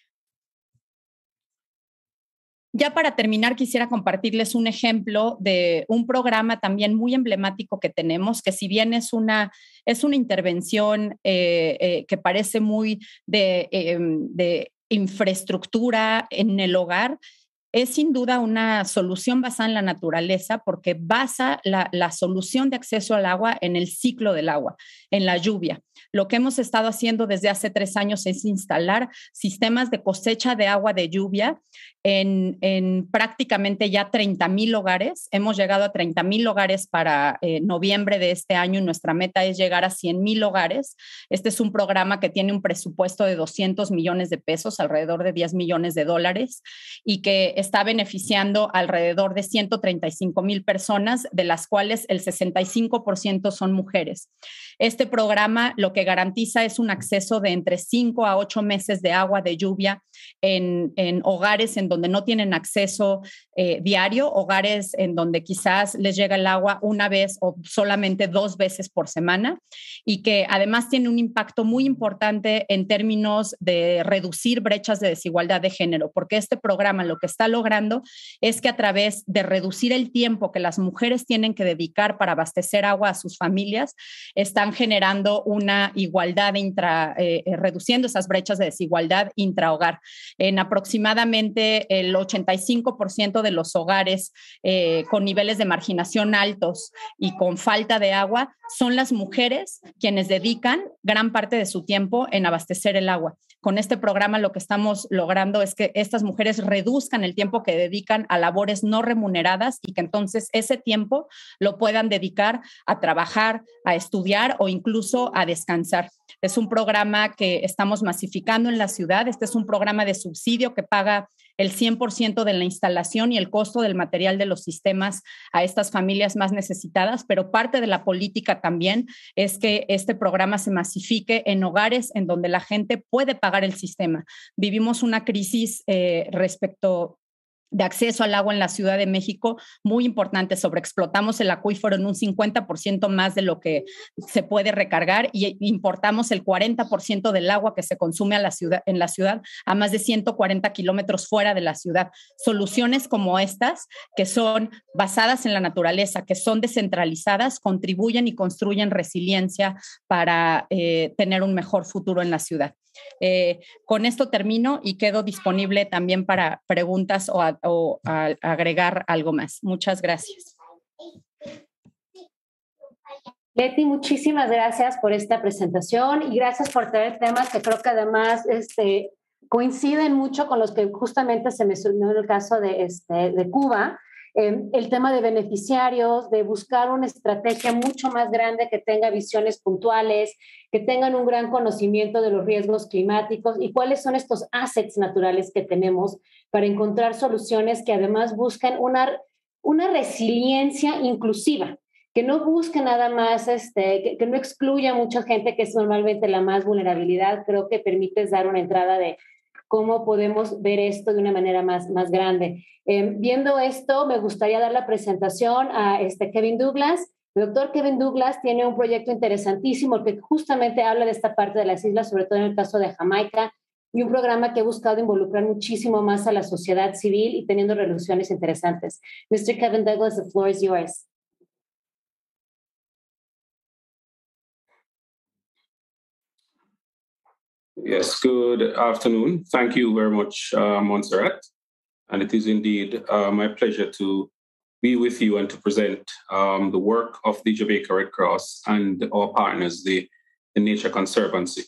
Ya para terminar, quisiera compartirles un ejemplo de un programa también muy emblemático que tenemos, que si bien es una, es una intervención eh, eh, que parece muy de, eh, de infraestructura en el hogar, es sin duda una solución basada en la naturaleza, porque basa la, la solución de acceso al agua en el ciclo del agua, en la lluvia. Lo que hemos estado haciendo desde hace tres años es instalar sistemas de cosecha de agua de lluvia en, en prácticamente ya treinta mil hogares. Hemos llegado a treinta mil hogares para eh, noviembre de este año y nuestra meta es llegar a cien mil hogares. Este es un programa que tiene un presupuesto de doscientos millones de pesos, alrededor de diez millones de dólares, y que está beneficiando alrededor de ciento treinta y cinco mil personas, de las cuales el sesenta y cinco por ciento son mujeres. Este programa lo que garantiza es un acceso de entre cinco a ocho meses de agua de lluvia en, en hogares en donde no tienen acceso eh, diario, hogares en donde quizás les llega el agua una vez o solamente dos veces por semana, y que además tiene un impacto muy importante en términos de reducir brechas de desigualdad de género, porque este programa lo que está logrando es que a través de reducir el tiempo que las mujeres tienen que dedicar para abastecer agua a sus familias, están generando una igualdad, intra, eh, reduciendo esas brechas de desigualdad intrahogar. En aproximadamente el ochenta y cinco por ciento de los hogares eh, con niveles de marginación altos y con falta de agua, son las mujeres quienes dedican gran parte de su tiempo en abastecer el agua. Con este programa lo que estamos logrando es que estas mujeres reduzcan el tiempo que dedican a labores no remuneradas y que entonces ese tiempo lo puedan dedicar a trabajar, a estudiar o incluso a descansar. Es un programa que estamos masificando en la ciudad. Este es un programa de subsidio que paga el cien por ciento de la instalación y el costo del material de los sistemas a estas familias más necesitadas, pero parte de la política también es que este programa se masifique en hogares en donde la gente puede pagar el sistema. Vivimos una crisis eh, respecto de acceso al agua en la Ciudad de México muy importante. Sobreexplotamos el acuífero en un cincuenta por ciento más de lo que se puede recargar y importamos el cuarenta por ciento del agua que se consume a la ciudad, en la ciudad a más de ciento cuarenta kilómetros fuera de la ciudad. Soluciones como estas, que son basadas en la naturaleza, que son descentralizadas, contribuyen y construyen resiliencia para eh, tener un mejor futuro en la ciudad. Eh, con esto termino y quedo disponible también para preguntas o, a, o a agregar algo más. Muchas gracias. Leti, muchísimas gracias por esta presentación y gracias por traer temas que creo que además este, coinciden mucho con los que justamente se mencionó en el caso de, este, de Cuba. Eh, el tema de beneficiarios, de buscar una estrategia mucho más grande que tenga visiones puntuales, que tengan un gran conocimiento de los riesgos climáticos y cuáles son estos assets naturales que tenemos para encontrar soluciones que además buscan una, una resiliencia inclusiva, que no busque nada más, este, que, que no excluya a mucha gente que es normalmente la más vulnerabilidad. Creo que permites dar una entrada de cómo podemos ver esto de una manera más, más grande. Eh, viendo esto, me gustaría dar la presentación a este Kevin Douglas, El doctor Kevin Douglas tiene un proyecto interesantísimo que justamente habla de esta parte de las islas, sobre todo en el caso de Jamaica, y un programa que ha buscado involucrar muchísimo más a la sociedad civil y teniendo resoluciones interesantes. mister Kevin Douglas, the floor is yours. Yes, good afternoon. Thank you very much, uh, Montserrat. And it is indeed uh, my pleasure to be with you and to present um, the work of the Jamaica Red Cross and our partners, the, the Nature Conservancy.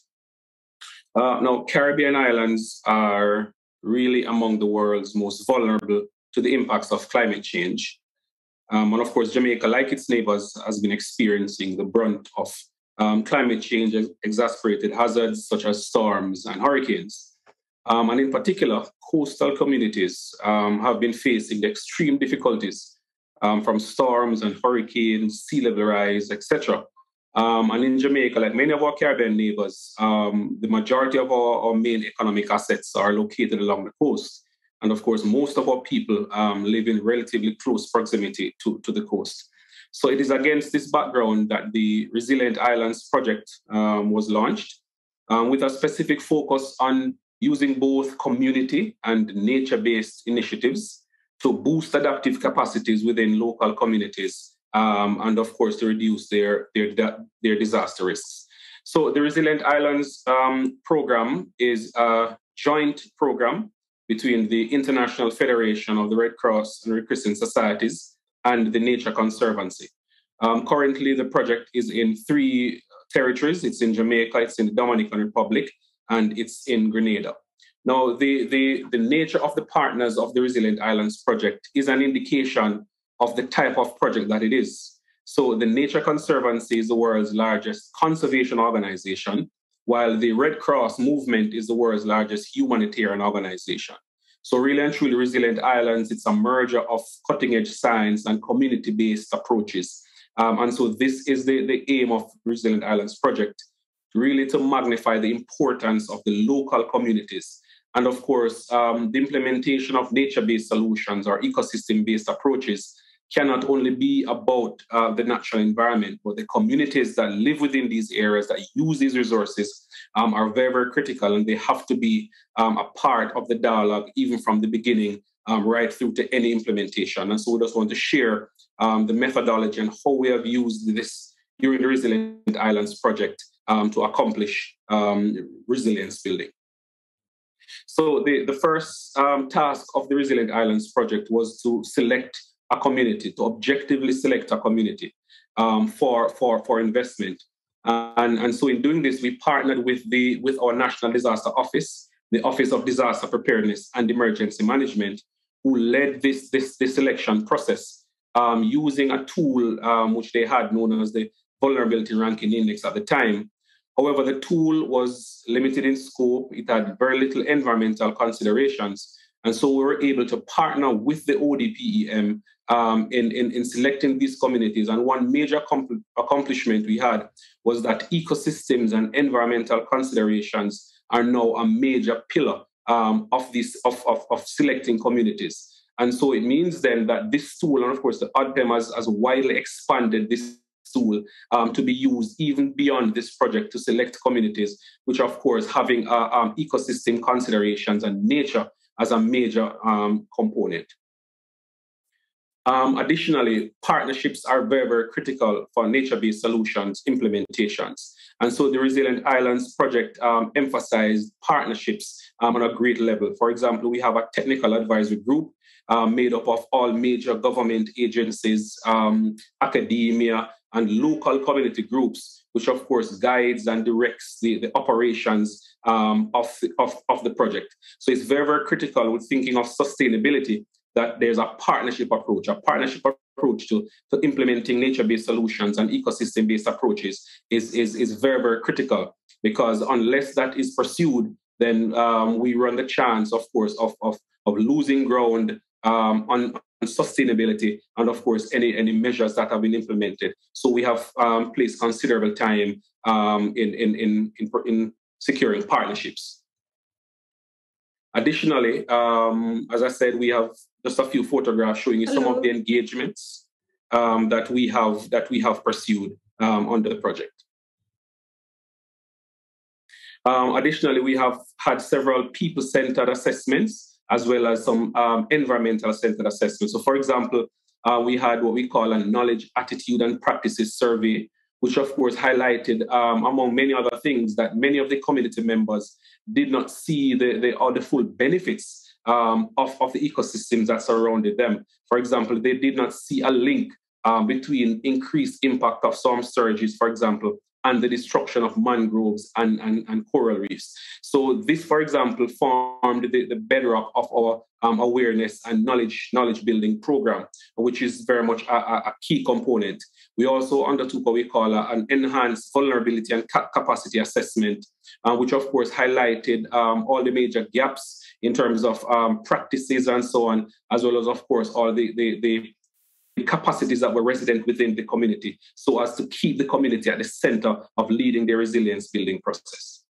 Uh, now, Caribbean islands are really among the world's most vulnerable to the impacts of climate change. Um, and of course, Jamaica, like its neighbors, has been experiencing the brunt of um, climate change exacerbated hazards such as storms and hurricanes. Um, and in particular, coastal communities um, have been facing the extreme difficulties um, from storms and hurricanes, sea level rise, et cetera. Um, and in Jamaica, like many of our Caribbean neighbors, um, the majority of our, our main economic assets are located along the coast. And of course, most of our people um, live in relatively close proximity to, to the coast. So it is against this background that the Resilient Islands project um, was launched um, with a specific focus on using both community and nature-based initiatives to boost adaptive capacities within local communities um, and of course to reduce their, their, their disaster risks. So the Resilient Islands um, program is a joint program between the International Federation of the Red Cross and Red Crescent Societies and the Nature Conservancy. Um, currently, the project is in three territories. It's in Jamaica, it's in the Dominican Republic, and it's in Grenada. Now, the, the, the nature of the partners of the Resilient Islands project is an indication of the type of project that it is. So the Nature Conservancy is the world's largest conservation organization, while the Red Cross movement is the world's largest humanitarian organization. So really and truly, Resilient Islands, it's a merger of cutting-edge science and community-based approaches. Um, and so this is the, the aim of Resilient Islands project, really to magnify the importance of the local communities. And of course, um, the implementation of nature-based solutions or ecosystem-based approaches cannot only be about uh, the natural environment, but the communities that live within these areas, that use these resources, um, are very, very critical, and they have to be um, a part of the dialogue, even from the beginning, um, right through to any implementation. And so we just want to share um, the methodology and how we have used this during the Resilient Islands project um, to accomplish um, resilience building. So the, the first um, task of the Resilient Islands project was to select a community, to objectively select a community um, for, for, for investment. Uh, and, and so in doing this, we partnered with, the, with our National Disaster Office, the Office of Disaster Preparedness and Emergency Management, who led this, this, this selection process um, using a tool um, which they had known as the Vulnerability Ranking Index at the time. However, the tool was limited in scope. It had very little environmental considerations. And so we were able to partner with the O D P E M um, in, in, in selecting these communities. And one major accompl- accomplishment we had was that ecosystems and environmental considerations are now a major pillar um, of, this, of, of, of selecting communities. And so it means then that this tool, and of course the O D P E M has, has widely expanded this tool um, to be used even beyond this project to select communities, which of course having uh, um, ecosystem considerations and nature as a major um, component. Um, additionally, partnerships are very, very critical for nature-based solutions implementations. And so the Resilient Islands project um, emphasized partnerships um, on a great level. For example, we have a technical advisory group um, made up of all major government agencies, um, academia, and local community groups, which of course guides and directs the, the operations um, of, the, of, of the project. So it's very, very critical with thinking of sustainability that there's a partnership approach, a partnership approach to, to implementing nature-based solutions and ecosystem-based approaches is, is, is very, very critical, because unless that is pursued, then um, we run the chance, of course, of, of, of losing ground um, on, on sustainability and, of course, any, any measures that have been implemented. So we have um, placed considerable time um, in, in, in, in, in securing partnerships. Additionally, um, as I said, we have just a few photographs showing you Hello. Some of the engagements um, that we have that we have pursued um, under the project. Um, additionally, we have had several people-centered assessments as well as some um, environmental-centered assessments. So, for example, uh, we had what we call a knowledge, attitude, and practices survey, which of course highlighted, um, among many other things, that many of the community members did not see the, the, all the full benefits um, of, of the ecosystems that surrounded them. For example, they did not see a link um, between increased impact of storm surges, for example, and the destruction of mangroves and, and, and coral reefs. So this, for example, formed the, the bedrock of our um, awareness and knowledge, knowledge building program, which is very much a, a key component. We also undertook what we call a, an enhanced vulnerability and ca- capacity assessment, uh, which of course highlighted um, all the major gaps in terms of um, practices and so on, as well as, of course, all the, the, the capacities that were resident within the community, so as to keep the community at the center of leading the resilience building process.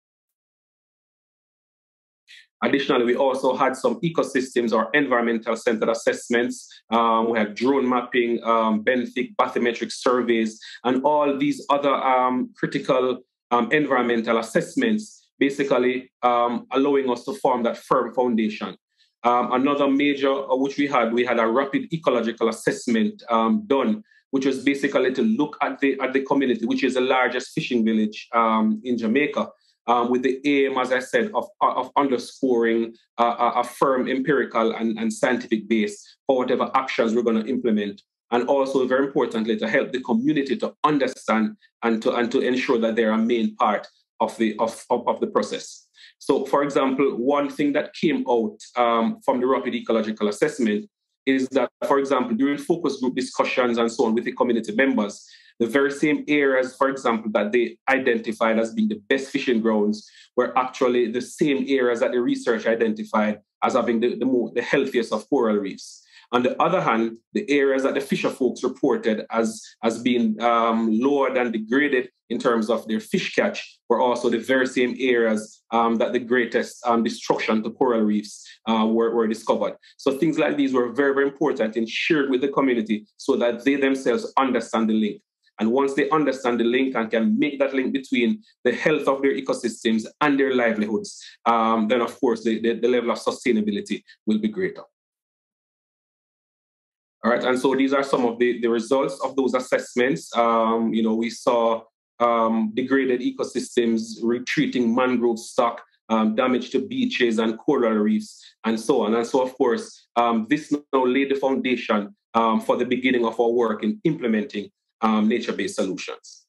Additionally, we also had some ecosystems or environmental centered assessments. Um, we had drone mapping, um, benthic, bathymetric surveys, and all these other um, critical um, environmental assessments, basically um, allowing us to form that firm foundation. Um, another major, uh, which we had, we had a rapid ecological assessment um, done, which was basically to look at the at the community, which is the largest fishing village um, in Jamaica, um, with the aim, as I said, of, of underscoring uh, a firm empirical and, and scientific base for whatever actions we're going to implement. And also, very importantly, to help the community to understand and to, and to ensure that they're a main part of the, of, of, of the process. So, for example, one thing that came out um, from the rapid ecological assessment is that, for example, during focus group discussions and so on with the community members, the very same areas, for example, that they identified as being the best fishing grounds were actually the same areas that the research identified as having the, the, more, the healthiest of coral reefs. On the other hand, the areas that the fisher folks reported as, as being um, lower than degraded in terms of their fish catch were also the very same areas um, that the greatest um, destruction to coral reefs uh, were, were discovered. So things like these were very, very important and shared with the community so that they themselves understand the link. And once they understand the link and can make that link between the health of their ecosystems and their livelihoods, um, then of course the, the, the level of sustainability will be greater. All right, and so these are some of the, the results of those assessments. Um, you know, we saw um, degraded ecosystems, retreating mangrove stock, um, damage to beaches and coral reefs, and so on. And so, of course, um, this now laid the foundation um, for the beginning of our work in implementing um, nature-based solutions.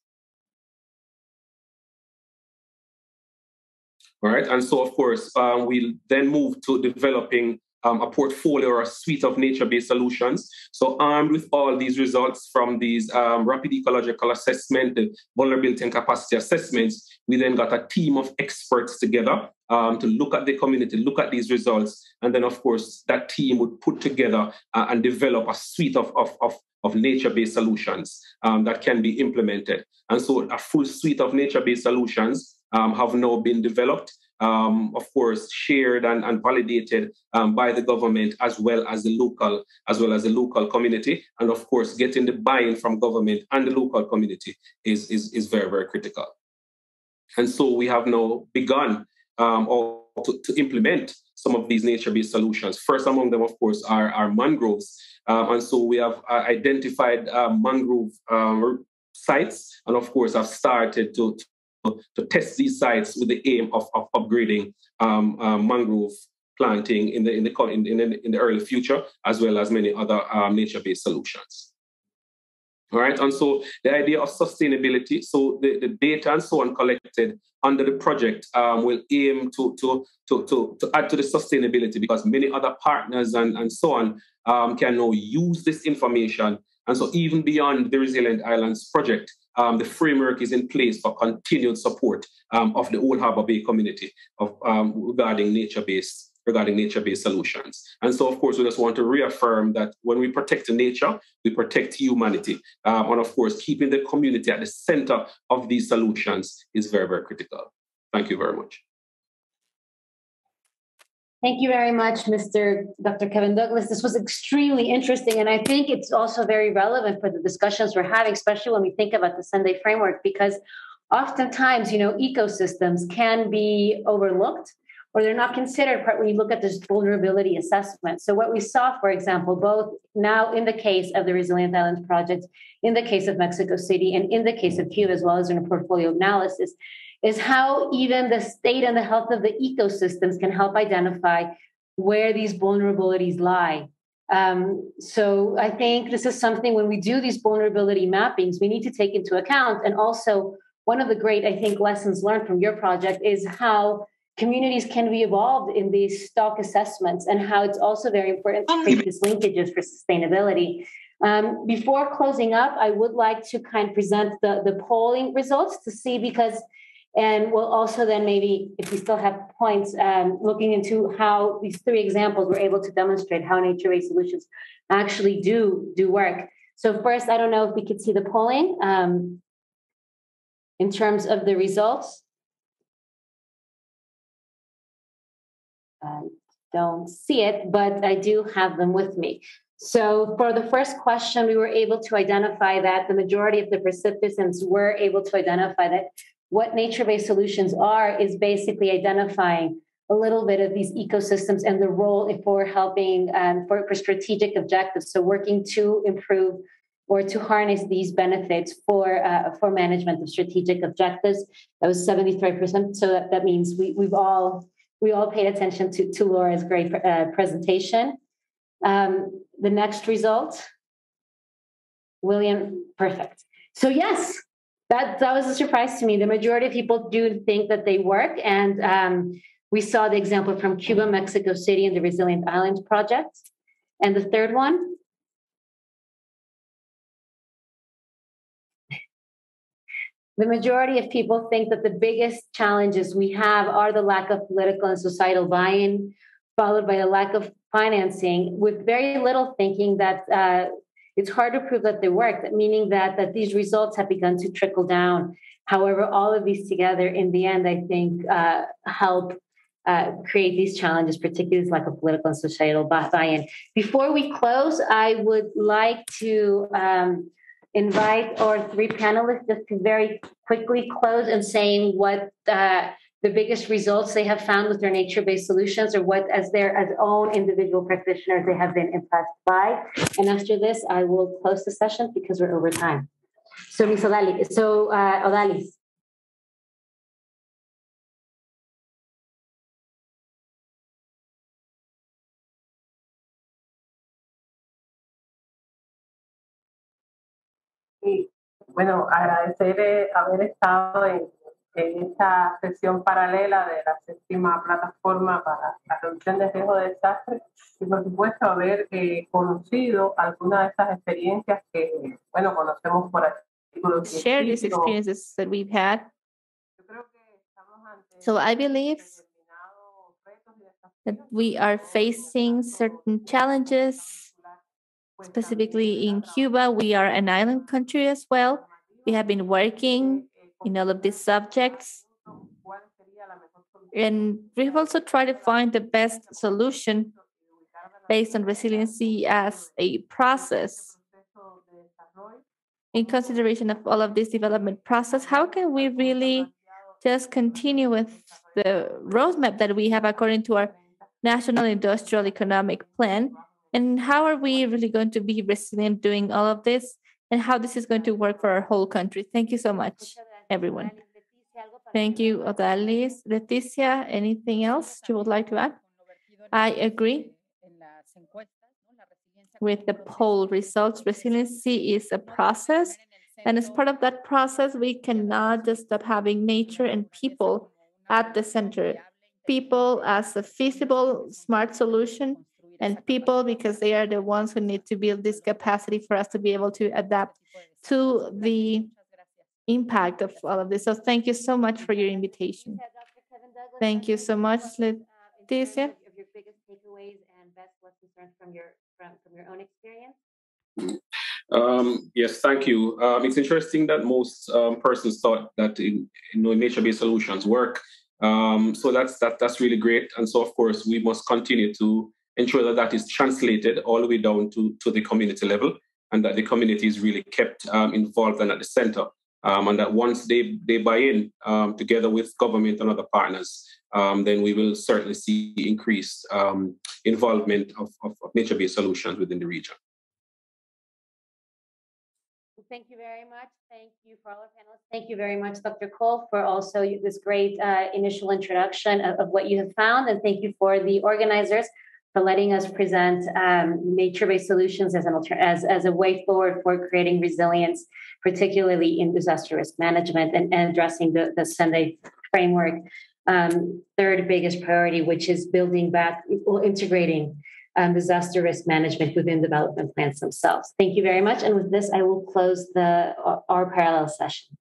All right, and so, of course, um, we then move to developing Um, a portfolio or a suite of nature-based solutions. So armed with all these results from these um, rapid ecological assessment, the vulnerability and capacity assessments, we then got a team of experts together um, to look at the community, look at these results. And then, of course, that team would put together uh, and develop a suite of, of, of, of nature-based solutions um, that can be implemented. And so a full suite of nature-based solutions um, have now been developed. Um, of course, shared and, and validated um, by the government as well as the local, as well as the local community. And of course, getting the buy-in from government and the local community is, is, is very, very critical. And so we have now begun um, or to, to implement some of these nature-based solutions. First among them, of course, are, are mangroves. Um, and so we have uh, identified uh, mangrove um, sites, and of course, have started to, to to test these sites with the aim of, of upgrading um, uh, mangrove planting in the in the in, in, in the early future, as well as many other um, nature-based solutions. All right, and so the idea of sustainability, so the, the data and so on collected under the project um, will aim to, to, to, to, to add to the sustainability, because many other partners and, and so on um, can now use this information. And so even beyond the Resilient Islands project, Um, the framework is in place for continued support um, of the Old Harbour Bay community of, um, regarding nature-based regarding nature-based solutions. And so, of course, we just want to reaffirm that when we protect nature, we protect humanity. Um, and of course, keeping the community at the center of these solutions is very, very critical. Thank you very much. Thank you very much, Mister Doctor Kevin Douglas. This was extremely interesting, and I think it's also very relevant for the discussions we're having, especially when we think about the Sunday framework, because oftentimes, you know, ecosystems can be overlooked or they're not considered when you look at this vulnerability assessment. So what we saw, for example, both now in the case of the Resilient Islands Project, in the case of Mexico City, and in the case of Cuba, as well as in a portfolio analysis, is how even the state and the health of the ecosystems can help identify where these vulnerabilities lie. Um, so I think this is something when we do these vulnerability mappings, we need to take into account. And also one of the great, I think, lessons learned from your project is how communities can be involved in these stock assessments and how it's also very important to create these linkages for sustainability. Um, before closing up, I would like to kind of present the, the polling results to see because And we'll also then maybe, if we still have points, um, looking into how these three examples were able to demonstrate how nature-based solutions actually do, do work. So first, I don't know if we could see the polling um, in terms of the results. I don't see it, but I do have them with me. So for the first question, we were able to identify that the majority of the participants were able to identify that what nature-based solutions are is basically identifying a little bit of these ecosystems and the role for helping um, for, for strategic objectives. So working to improve or to harness these benefits for uh, for management of strategic objectives. That was seventy-three percent. So that, that means we, we've all we all paid attention to, to Laura's great uh, presentation. Um, the next result, William, perfect. So yes. That, that was a surprise to me. The majority of people do think that they work. And um, we saw the example from Cuba, Mexico City, and the Resilient Islands Project. And the third one. The majority of people think that the biggest challenges we have are the lack of political and societal buy-in, followed by the lack of financing, with very little thinking that uh, it's hard to prove that they work, meaning that, that these results have begun to trickle down. However, all of these together, in the end, I think, uh, help uh, create these challenges, particularly like a political and societal buy-in. Before we close, I would like to um, invite our three panelists just to very quickly close and saying what uh, the biggest results they have found with their nature-based solutions, or what, as their as own individual practitioners, they have been impressed by. And after this, I will close the session because we're over time. So, Miz Odalis, so uh, Odalis. Y bueno, agradecer haber estado en en esta sesión paralela de la séptima plataforma para la reducción de riesgo de desastre y por supuesto haber eh, conocido algunas de estas experiencias que, bueno, conocemos por artículos científicos. Share these experiences that we've had. So I believe that we are facing certain challenges, specifically in Cuba. We are an island country as well. We have been working in all of these subjects. And we've also tried to find the best solution based on resiliency as a process. In consideration of all of this development process, how can we really just continue with the roadmap that we have according to our National Industrial Economic Plan? And how are we really going to be resilient doing all of this? And how this is going to work for our whole country? Thank you so much, everyone. Thank you, Odalis. Leticia, anything else you would like to add? I agree with the poll results. Resiliency is a process. And as part of that process, we cannot just stop having nature and people at the center. People as a feasible, smart solution, and people because they are the ones who need to build this capacity for us to be able to adapt to the impact of all of this. So thank you so much for your invitation. Thank you so much, Leticia. Of your biggest takeaways and best lessons learned from your from, from your own experience. Um, yes, thank you. Um, it's interesting that most um, persons thought that in, in nature-based solutions work Um, so that's that, that's really great. And so, of course, we must continue to ensure that that is translated all the way down to, to the community level, and that the community is really kept um, involved and at the center. Um, and that once they, they buy in um, together with government and other partners, um, then we will certainly see increased um, involvement of, of, of nature-based solutions within the region. Thank you very much. Thank you for all our panelists. Thank you very much, Doctor Cole, for also this great uh, initial introduction of, of what you have found. And thank you for the organizers for letting us present um, nature-based solutions as, an alter as, as a way forward for creating resilience, particularly in disaster risk management and, and addressing the, the Sunday framework. Um, third biggest priority, which is building back or integrating um, disaster risk management within development plans themselves. Thank you very much. And with this, I will close the our parallel session.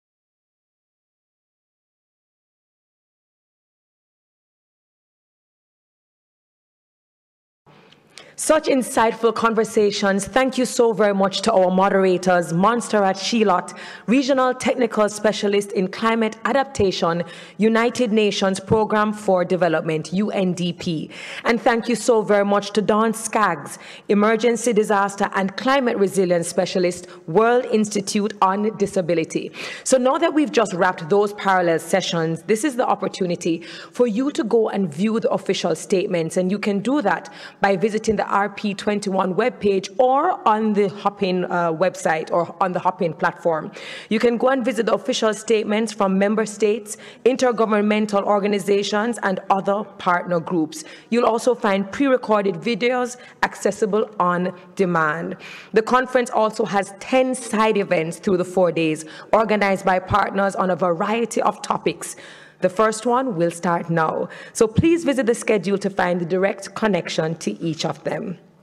Such insightful conversations. Thank you so very much to our moderators, Montserrat Shilot, Regional Technical Specialist in Climate Adaptation, United Nations Programme for Development, U N D P. And thank you so very much to Dawn Skaggs, Emergency Disaster and Climate Resilience Specialist, World Institute on Disability. So now that we've just wrapped those parallel sessions, this is the opportunity for you to go and view the official statements, and you can do that by visiting the R P twenty-one webpage or on the Hopin uh, website or on the Hopin platform. You can go and visit the official statements from member states, intergovernmental organizations, and other partner groups. You'll also find pre-recorded videos accessible on demand. The conference also has ten side events through the four days, organized by partners on a variety of topics. The first one will start now. So please visit the schedule to find the direct connection to each of them.